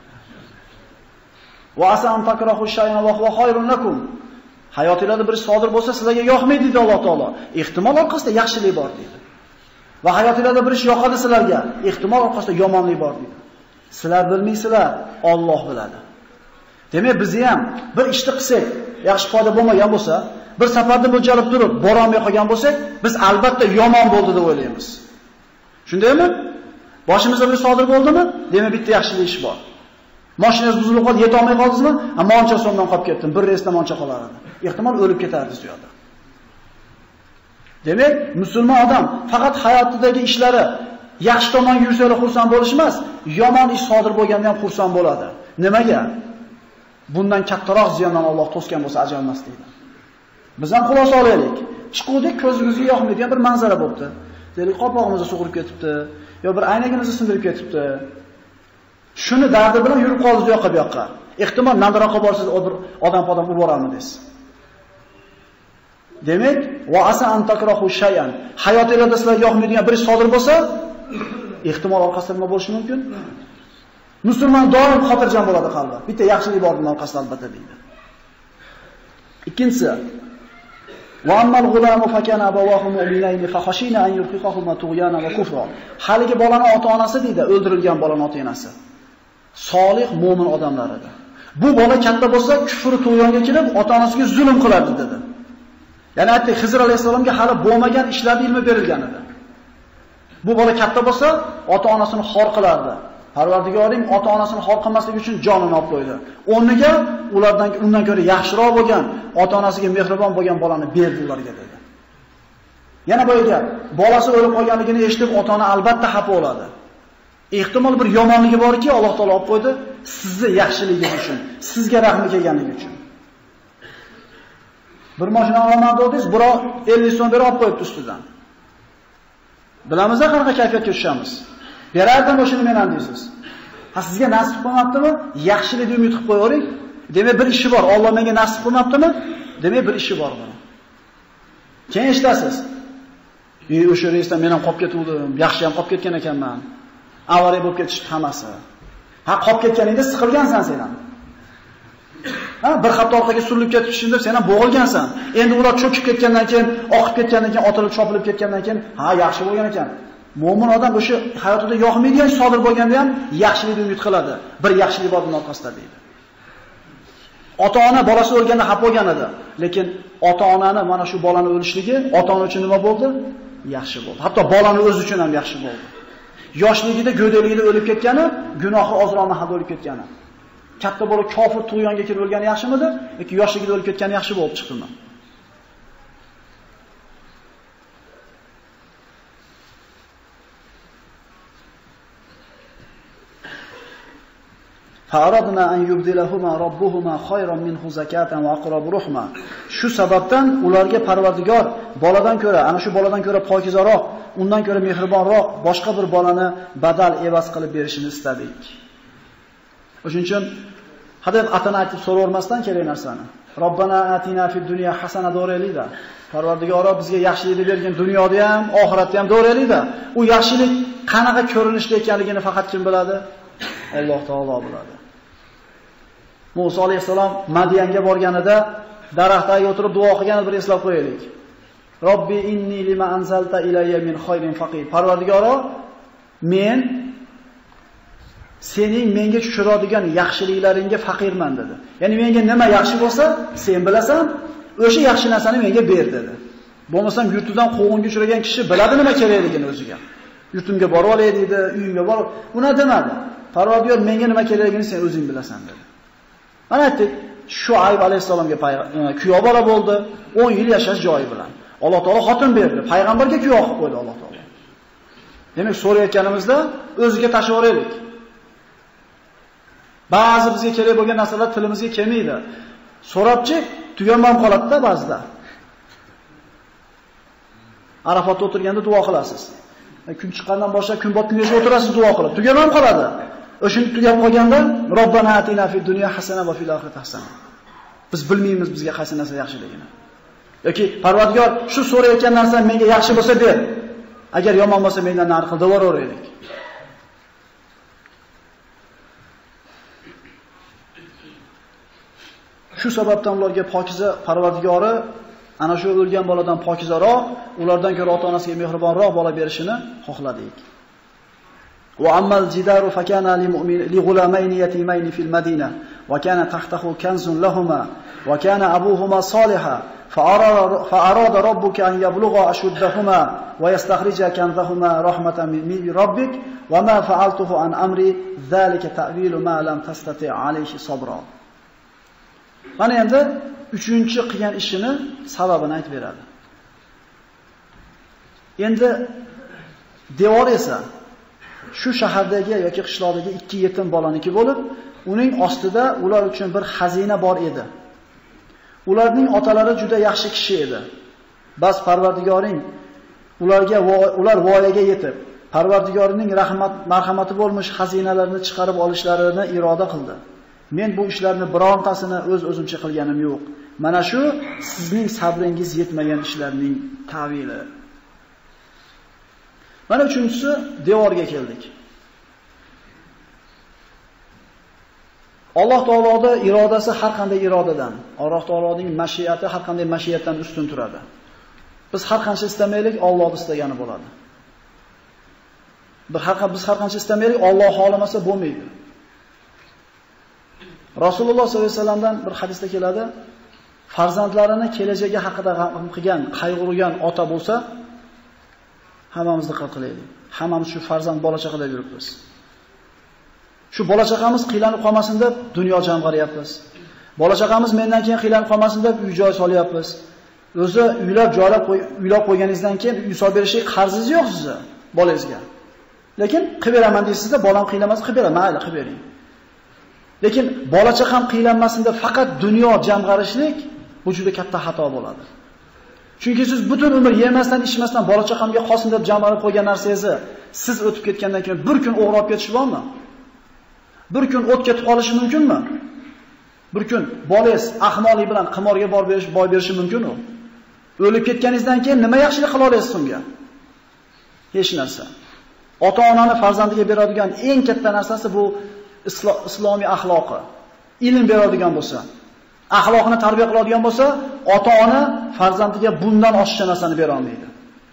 A: Va asan takrahu shay'an va huwa khayrun lakum. Hayotingizda bir ish sodir bo'lsa, sizlarga yoqmaydi dedi Alloh taolo. Ehtimol orqasida yaxshilik bor dedi. Va hayotingizda bir ish yoqadi sizlarga, ehtimol orqasida yomonlik bor dedi. Sizlar bilmaysizlar, Alloh biladi. Demak, biz ham bir ishni qilsak, yaxshi foyda bo'lmagan bo'lsa, bir safarda mo'ljalib turib, bora olmay qolgan bo'lsak, biz albatta yomon bo'ldi deb o'ylaymiz. Shundaymi? Boshimizda bir sodir bo'ldimi? Demak, bitta yaxshilik ish bor. Mashinangiz buzilib qoldi, yeta olmay qoldingizmi? Moncha so'mdan qolib ketdim. Bir reysda moncha qolar edi. Ehtimol o'lib ketardingiz u yerda. Demak, musulmon odam faqat hayotidagi ishlari yaxshi tomonga yursa xursand bo'lish emas, yomon ish sodir bo'lganda ham xursand bo'ladi. Nimaga? Bundan kattaroq ziyondan Alloh to'sgan bo'lsa ajalmas deydi. Biz ham xulosa olaylik. Chiquvdik, ko'zimizga yoqmaydigan bir manzara bo'libdi. Deylik, qopog'imizni sug'urib ketibdi, yo bir aynagimizni sindirib ketibdi. Shuni dardi bilan yurib qoldik bu yoqqa bu yoqqa. Ehtimol nariroqqa borsangiz bir odam urib boramiz. Demak, va asa antakrahu shay'an. Hayotingizda sizlarga yoqmaydigan bir ish sodir bo'lsa, ehtimol orqasida nima bo'lishi mumkin? Musulmon doim xotirjam bo'ladi qalbi. Bitta yaxshilik bor bundan orqasida albatta deydi. Ikkinchisi, va ammal g'ulamu fakana abawahu mu'minayn fa khashina an yurqiqahuma tughyana va kufra. Haligi bolaning ota-onasi deydi, o'ldirilgan bolaning ota-onasi. Solih mo'min odamlar edi. Bu bola katta bo'lsa, kufr tug'yonga kelib, ota-onasiga zulm qilardi dedi. Ya'ni aytdi, Xizr alayhisalomga hali bo'lmagan ishlarni ilmi berilgan edi. Bu bola katta bo'lsa, ota-onasini xor qilardi. Parvardigoring ota-onasini xor qilmasligi uchun jonini olib qo'ydi. O'rniga undan ko'ra yaxshiroq bo'lgan, ota-onasiga mehribon bo'lgan bolani berdi ularga dedi. Yana boyaga bolasi o'lib qolganligini eshitib, ota-ona albatta xafa bo'ladi. Ehtimol bir yomonligi borki, Alloh taolo olib qo'ydi, sizni yaxshiligingiz uchun, sizga rahmi kelganligi uchun. Bir mashina olaman dedingiz, biroq 50 so'm berib olib qo'yibdi ustidan. Bilamizda qanaqa kayfiyatga tushamiz. Berardim o'shini men ham deysiz. Ha, sizga nasib qilmabdimi? Yaxshilikni umid qilib qo'yavering. Demak, bir ishi bor. Alloh menga nasib qilmabdimi? Demak, bir ishi bor buni. Keyin eshitasiz. O'sha reysdan men ham qolib ketdim, yaxshi ham qolib ketgan ekanman. Avariya bo'lib ketishdi hammasi. Ha, qolib ketganingda siqilgansan sen ham. Ha, bir hafta orqaga surilib ketishing deb sen ham bo'g'ilgansan. Endi ular cho'kib ketgandan keyin, oqib ketgandan keyin, otilib chopilib ketgandan keyin, ha, yaxshi bo'lgan ekan. Mo'min odam o'sha hayotida yoqmaydigan sodir bo'lganda ham yaxshilikni umid qiladi. Bir yaxshilik bor bundan orqasida deydi. Ota-ona bolasi o'lganda xafa bo'lgan edi, lekin ota-onani mana shu bolani o'lishligi ota-ona uchun nima bo'ldi? Yaxshi bo'ldi. Hatto bolani o'zi uchun ham yaxshi bo'ldi. Yoshligida, go'dakligida o'lib ketgani, gunohi ozroq mahal o'lib ketgani. Katta bola kofir tug'yonga kirib o'lgani yaxshimidi? Yoki yoshligida o'lib ketgani yaxshi bo'lib chiqdimi? Fa'aradna an yubdilahuma robbuhuma khayran minhu zakatan wa aqrab ruhma. Shu sababdan ularga Parvardigor boladan ko'ra, ana shu boladan ko'ra pokizaroq, undan ko'ra mehribonroq boshqa bir bolani badal evaz qilib berishini istadik. O'shuning uchun hadeb atini aytib so'ravermasdan kerak narsani. Robbana atina fid dunya hasana do'raylikda. Parvardigoro bizga yaxshilikni bergan, dunyoda ham, oxiratda ham do'raylikda. U yaxshilik qanaqa ko'rinishda ekanligini faqat kim biladi? Alloh taolo biladi. Musa alayhisalom Madiyanga borganida daraxtga o'tirib duo qilganini bir eslab qo'yaylik. Robbi inni lima anzalta ilayya min khayrin faqir. Parvardigoro, men sening menga tushiradigan yaxshiliklaringga faqirman dedi. Ya'ni menga nima yaxshi bo'lsa, sen bilasan, o'sha yaxshi narsani menga ber dedi. Bo'lmasam yurtidan quvg'inga uchragan kishi biladi nima kerakligini o'ziga. Yurtimga borib olay dedi, uyimga borib. Uni demadi. Parvardigor menga nima kerakligini sen o'zing bilasan dedi. Mana aytdik, Shuayb alayhisalomga kuyov bola bo'ldi, 10 yil yashash joyi bilan. Alloh taolo xotin berdi, payg'ambarga kuyov qilib qo'ydi Alloh taolo. Demak, so'rayotganimizda o'ziga tashavoraylik. Ba'zi bizga kerak bo'lgan narsalar tilimizga kelmaydi. So'rabchi tugamam qoladi-da ba'zida. Arafatda o'tirganda duo qilasiz. Kun chiqqandan boshlab kun botgungacha o'tirasiz duo qilib. Tugamam qoladi. O'shini tugab qolganda Robbana atina fid dunya hasana va fil oxirati hasana. Biz bilmaymiz bizga qaysi narsa yaxshiligini. Yoki Parvardigor shu so'rayotgan narsa menga yaxshi bo'lsa ber. Agar yomon bo'lsa mendan nari qil devoraveraylik. Shu sababdan ularga pokiza Parvardigori ana shu o'lgan boladan pokizaroq, ulardan ko'ra ota-onasiga mehribonroq bola berishini xohladik. Wa ammal jidaru fakana li ghulamayn yatimayn fil madina wa kana tahtahu kanzun lahumā wa kana abuhuma salihan fa'arada rabbuka an yablugha ashuddahuma wa yastakhrija kanzahuma rahmatan min rabbik wa ma fa'altuhu an amri dhalika ta'wilu ma lam tastati' alayhi sabra. Mana endi 3-chi qilgan ishini sababini aytib beradi. Endi devor esa shu shahardagi yoki qishloqdagi 2 yetim bolaniki bo'lib, uning ostida ular uchun bir xazina bor edi. Ularning otalari juda yaxshi kishi edi. Bas Parvardigoring ular voyaga yetib, Parvardigorining marhamati bo'lmish xazinalarni chiqarib olishlarini iroda qildi. Men bu ishlarni birontasini o'zimcha qilganim yo'q. Mana shu sizning sabringiz yetmagan ishlarning ta'vili. Mana 3-chi devorga keldik. Alloh taoloning irodasi har qanday irodadan, Alloh taoloning mashiati har qanday mashiatdan ustun turadi. Biz har qancha istamaylik, Alloh istagani bo'ladi. Biz har qancha istamaylik, Alloh xohlamasa bo'lmaydi. Rasululloh sollallohu alayhi vasallamdan bir hadisda keladi, farzandlarini kelajagi haqida g'am qilgan, qayg'urgan ota bo'lsa, hammamiz diqqat qilaylik. Hammamiz shu farzand bola chaqada yuribmiz. Shu bola chaqamiz qiylanib qolmasin deb dunyo jamg'aryapmiz. Bola chaqamiz mendan keyin qiylanib qolmasin deb uy-joy solyapmiz. O'zi uylab qo'yganingizdan keyin uy solib berishga qarzingiz yo'q sizga, bolangizga. Lekin qilib beraman deysizda, bolam qiylanmasa qilib beraman, mayli qilib bering. Lekin bola chaqam qiylanmasin deb faqat dunyo jamg'arishlik bu juda katta xato bo'ladi. Chunki siz butun umr yemasdan, ichmasdan bola chaqamga qolsin deb jamg'arib qo'ygan narsangizni siz o'tib ketgandan keyin bir kun o'g'ri olib ketish bormi? Bir kun o't ketib qolishi mumkinmi? Bir kun bolangiz ahmoqlik bilan qimorga boy berishi mumkin u. O'lib ketganingizdan keyin nima yaxshilik qila olasiz unga? Hech narsa. Ota-onani farzandiga beradigan eng katta narsasi bu islomiy axloqi. Ilm beradigan bo'lsa, axloqni tarbiya qiladigan bo'lsa, ota-ona farzandiga bundan oshiqcha narsani bera olmaydi.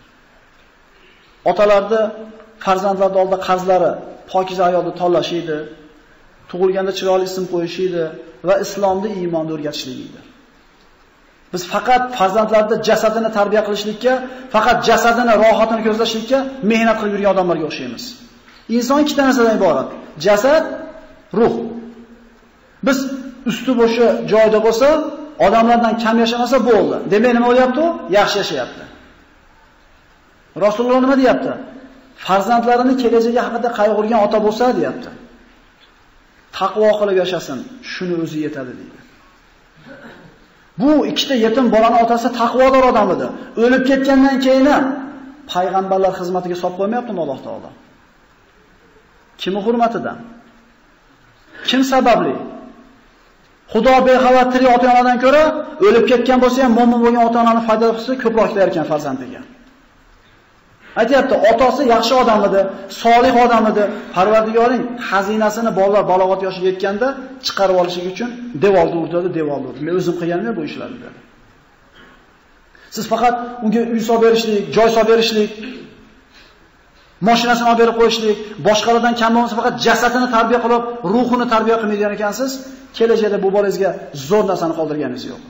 A: Otalarni farzandlarning oldida qarzlari pokiza ayolni tanlashiydi, tug'ilganda chiroyli ism qo'yishiydi va islomni iymonni o'rgatishligiydi. Biz faqat farzandlarning jasadini tarbiya qilishlikka, faqat jasadini, rohatini ko'zlashlikka mehnat qilib yurgan odamlarga o'xshaymiz. Inson ikkita narsadan iborat: jasad, ruh. Biz usti bo'shi joyida bo'lsa, odamlardan kam yashamasa bo'ldi. Demak, nima bo'lyapti u? Yaxshi yashayapti. Rasululloh nima deyapti? Farzandlarini kelajagi haqida qayg'urgan ota bo'lsa, deyapti. Taqvo qilib yashasin, shuni o'zi yetadi deydi. Bu ikkita yetim bolaning otasi taqvodor odam edi. O'lib ketgandan keyin ham payg'ambarlar xizmatiga solib qo'ymayaptimi Alloh taolo? Kim hurmatidan? Kim sababli? Xudo bexabar tirik ota-onadan ko'ra o'lib ketgan bo'lsa ham mo'min bo'lgan ota-onani foydasi ko'proq kelar ekan farzandiga. Aytayapti, otasi yaxshi odam edi, solih odam edi. Parvardigoring xazinasini bolalar balog'at yoshiga yetganda chiqarib olishlik uchun devorni urdi. Men o'zim qilganim bu ishlarni dedi. Siz faqat unga uy solib berishlik, joy solib berishlik, mashinasini olib berib qo'yishlik, boshqalardan kam bo'lmasa faqat jasadini tarbiya qilib, ruhini tarbiya qilmaydigan ekansiz, kelajakda bu bolangizga zo'r narsani qoldirganingiz yo'q.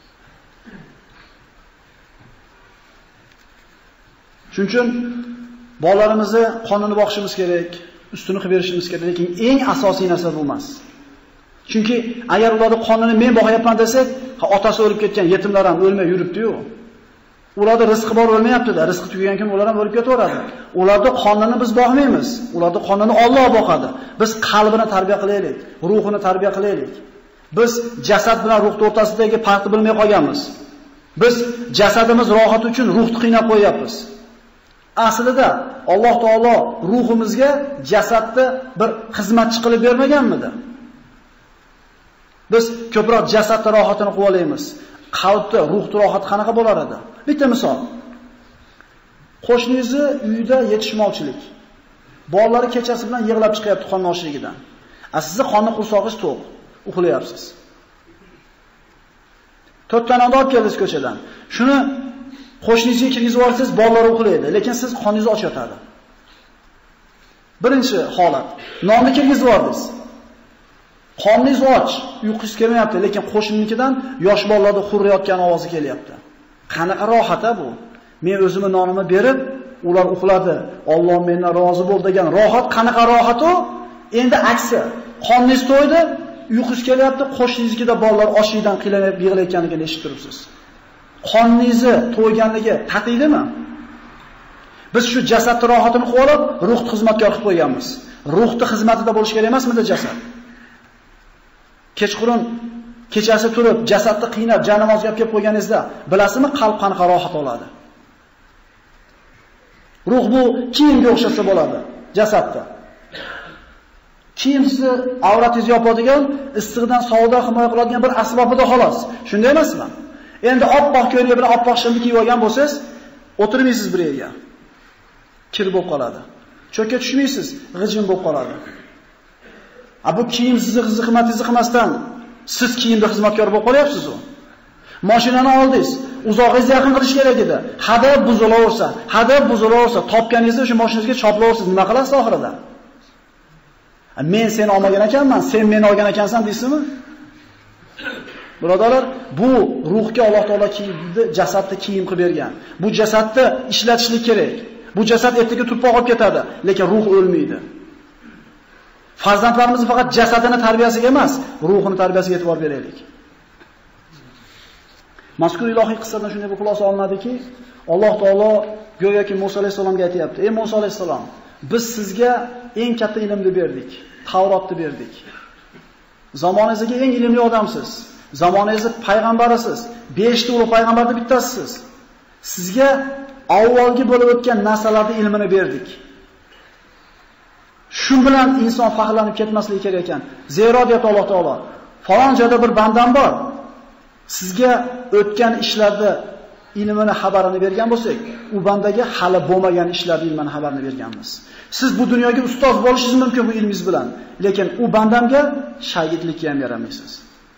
A: Shuning uchun Bolalarimizni qonini boqishimiz kerak, ustini qilib berishimiz kerak, lekin eng asosiy narsa bu emas. Chunki agar ularni qonini men boqyapman desak, otasi o'lib ketgan yetimlar ham o'lmay yuribdi-yu. Ularda rizqi bor o'lmayapti-da, rizqi tugagan kun ular ham o'lib ketaveradi. Ularning qonini biz boqmaymiz. Ularning qonini Alloh boqadi. Biz qalbini tarbiya qilaylik, ruhini tarbiya qilaylik. Biz jasad bilan ruh o'rtasidagi farqni bilmay qolganmiz. Biz jasadimiz rohati uchun ruhni qiynab qo'yapmiz. Aslida Alloh taolo ruhimizga jasadni bir xizmatchi qilib bermaganmidi? Biz ko'proq jasadning rohatini qo'llaymiz. Qalbni, ruhni rohati qanaqa bo'lar edi? Bitta misol. Qo'shningizni uyida yetishmovchilik. Bolalari kechasi bilan yig'lab chiqyapti qon noshligidan. Sizni qonni qursog'ingiz to'q, uxlayapsiz. 4 ta nonni olib keldingiz ko'chadan. Shuni qo'shningizga kirgizib olsangiz, bolalar uxlaydi, lekin siz qoningizni och yotadi. Birinchi holat. Nonni kirgizib oldingiz. Qoningiz och, uyqungiz kelmayapti, lekin qo'shninikidan yosh bolalarning hurriyotgan ovozi kelyapti. Qanaqa rohat-a bu? Men o'zimni nonimni berib, ular uxladi. Alloh mendan rozi bo'l degan rohat qanaqa rohat u? Endi aksi. Qoningiz to'ydi, uyqungiz kelyapti, qo'shningizga bolalar ochlikdan qiynalib yig'layotganligini eshitib turibsiz. Qoningizni to'yganligi tatiydimi? Biz shu jasadning rohatini qo'lib, ruhni xizmatkor qilib qo'yganmiz. Ruhni xizmatida bo'lish kerak emasmidi jasad? Kechqurun kechasi turib, jasadni qiynab, janamozga olib kelib qo'yganingizda, bilasizmi qalb qanaqa rohat oladi? Ruh bu kiyimga o'xshasa bo'ladi, jasadda. Kiyim sizni avratingizni yopadigan, issiqdan sovuqdan himoya qiladigan bir asbobida xolos. Shunday emasmi? Endi oppoq ko'ylak bilan oppoq shimni kiyib olgan bo'lsangiz, o'tirmaysiz bir yerga. Kir bo'lib qoladi. Cho'kka tushmaysiz, g'ijim bo'lib qoladi. Bu kiyim sizni xizmatingizni qilmasdan siz kiyimda xizmatkor bo'lib qolyapsiz-ku. Mashinani oldingiz, uzog'ingizni yaqin qilish kerak edi. Hadab buzilaversa, topganingizni o'sha mashinangizga choplaversiz, nima qilasiz oxirida? Men seni olmagan ekanman, sen meni olgan ekansan deysizmi? Birodarlar, bu ruhga Alloh taolo kiyimni, jasadni kiyim qilib bergan. Bu jasadni ishlatishlik kerak. Bu jasad ertaga turpoq olib ketadi, lekin ruh o'lmaydi. Farzandlarimiz faqat jasadini tarbiyasiga emas, ruhini tarbiyasiga e'tibor beraylik. Mazkur ilohiy qissadan shunday bir xulosa olinadiki, Alloh taolo go'yoki Musa alayhisalomga aytayapti: "Ey Musa alayhisalom, biz sizga eng katta ilmni berdik, Tavrotni berdik. Zamoningizga eng ilmli odamsiz. Zamoningizning payg'ambarisiz. 5 ta ulug' payg'ambarning bittasisiz. Sizga avvalgi bo'lib o'tgan narsalarning ilmini berdik. Shu bilan inson faxrlanib ketmasligi kerak ekan. Zero deyapti Alloh taolo. Falon joyda bir bandam bor. Sizga o'tgan ishlarda ilmini xabarini bergan bo'lsak, u bandaga hali bo'lmagan ishlarning ilmini xabarini berganmiz. Siz bu dunyoga ustoz bo'lishingiz mumkin bu ilmingiz bilan, lekin u bandamga shogirdlikka ham yaramaysiz.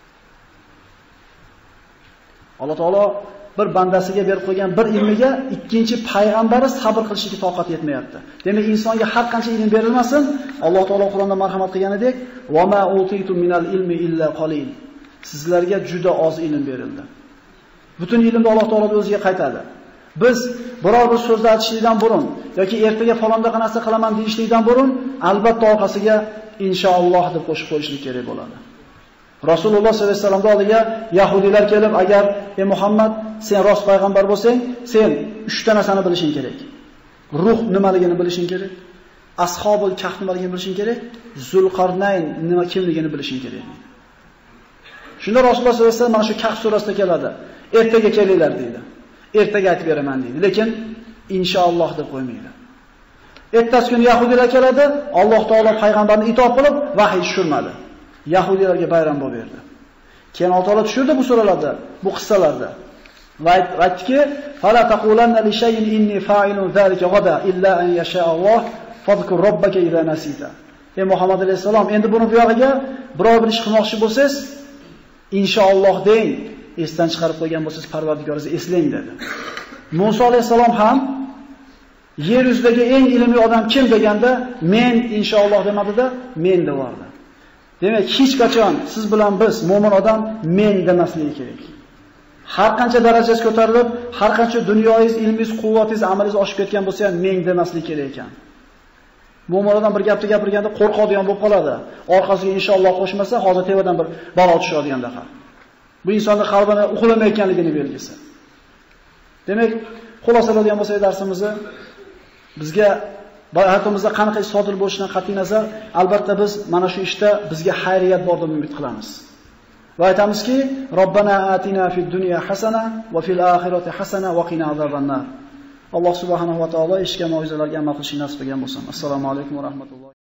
A: Alloh taolo bir bandasiga berib qo'ygan bir ilmiga ikkinchi payg'ambari sabr qilishga toqat yetmayapti. Demak, insonga har qancha ilm berilmasin, Alloh taolo Qur'onda marhamat qilganidek, "Va ma utitu minal ilmi illa qalil." Sizlarga juda oz ilm berildi. Butun ilmni Alloh taolo o'ziga qaytadi. Biz biror bir so'zni aytishlikdan burun yoki ertaga falonda narsa qilaman deyishlikdan burun albatta orqasiga inshaalloh deb qo'shib qo'yishlik kerak bo'ladi. Rasululloh sollallohu alayhi vasallamning oldiga yahudiylar kelib, agar ey Muhammad, sen rost payg'ambar bo'lsang, sen 3 ta narsani bilishing kerak. Ruh nimaligini bilishing kerak. Ashobul kahf nimaligini bilishing kerak. Zulqarnayn nima kimligini bilishing kerak. Shunda Rasululloh sollallohu alayhi vasallam mana shu Kahf surasida keladi. Ertaga kelinglar deydi. Ertaga aytib beraman deydi. Lekin inshaalloh deb qo'ymaydi. Ertasi kuni yahudiylar keladi, Alloh taolo payg'ambarni itoat qilib vahiy tushirmadi. Yahudilarga bayram bo'lib berdi. Keyin Alloh taolo tushirdi bu suralarda, bu qissalarda. Va aytdiki: "Fala taqulanna li shay'in inni fa'ilun zalika gada illa an yasha Alloh fadhkur robbaka idza nasita." Ey Muhammad alayhisalom, endi buni bu yog'iga biror bir ish qilmoqchi bo'lsangiz, inshaalloh deng, esdan chiqarib qo'ygan bo'lsangiz Parvardigoringizni eslang dedi. Musa alayhisalom ham yer yuzidagi eng ilmli odam kim deganda, men inshaalloh demadida, men devordi. Demak, hech qachon siz bilan biz mo'min odam men demasligi kerak. har qancha darajasi ko'tarilib, har qancha dunyoyingiz, ilmingiz, quvvatingiz, amalingiz oshib ketgan bo'lsa ham men demaslik kerak ekan. Mo'minlardan bir gapni gapirganda qo'rqadigan bo'lib qoladi. Orqasiga inshaalloh qo'shmasa, hozir tevadan bir balo tushadigandaqa. Bu insonning qalbini uxlamayotganligini belgisi. Demak, xulosaladigan bo'lsak darsimizni bizga hayotimizda qanaqa ish sodir bo'lishidan qat'iy nazar, albatta biz mana shu ishda bizga xayriyat bor deb umid qilamiz. Va aytamizki, Robbana atina fid dunya hasana va fil oxirati hasana va qina azobannar. Alloh subhanahu va taolo eshitgan mo'jizalarga amal qilishni nasib qilgan bo'lsin. Assalomu alaykum va rahmatulloh.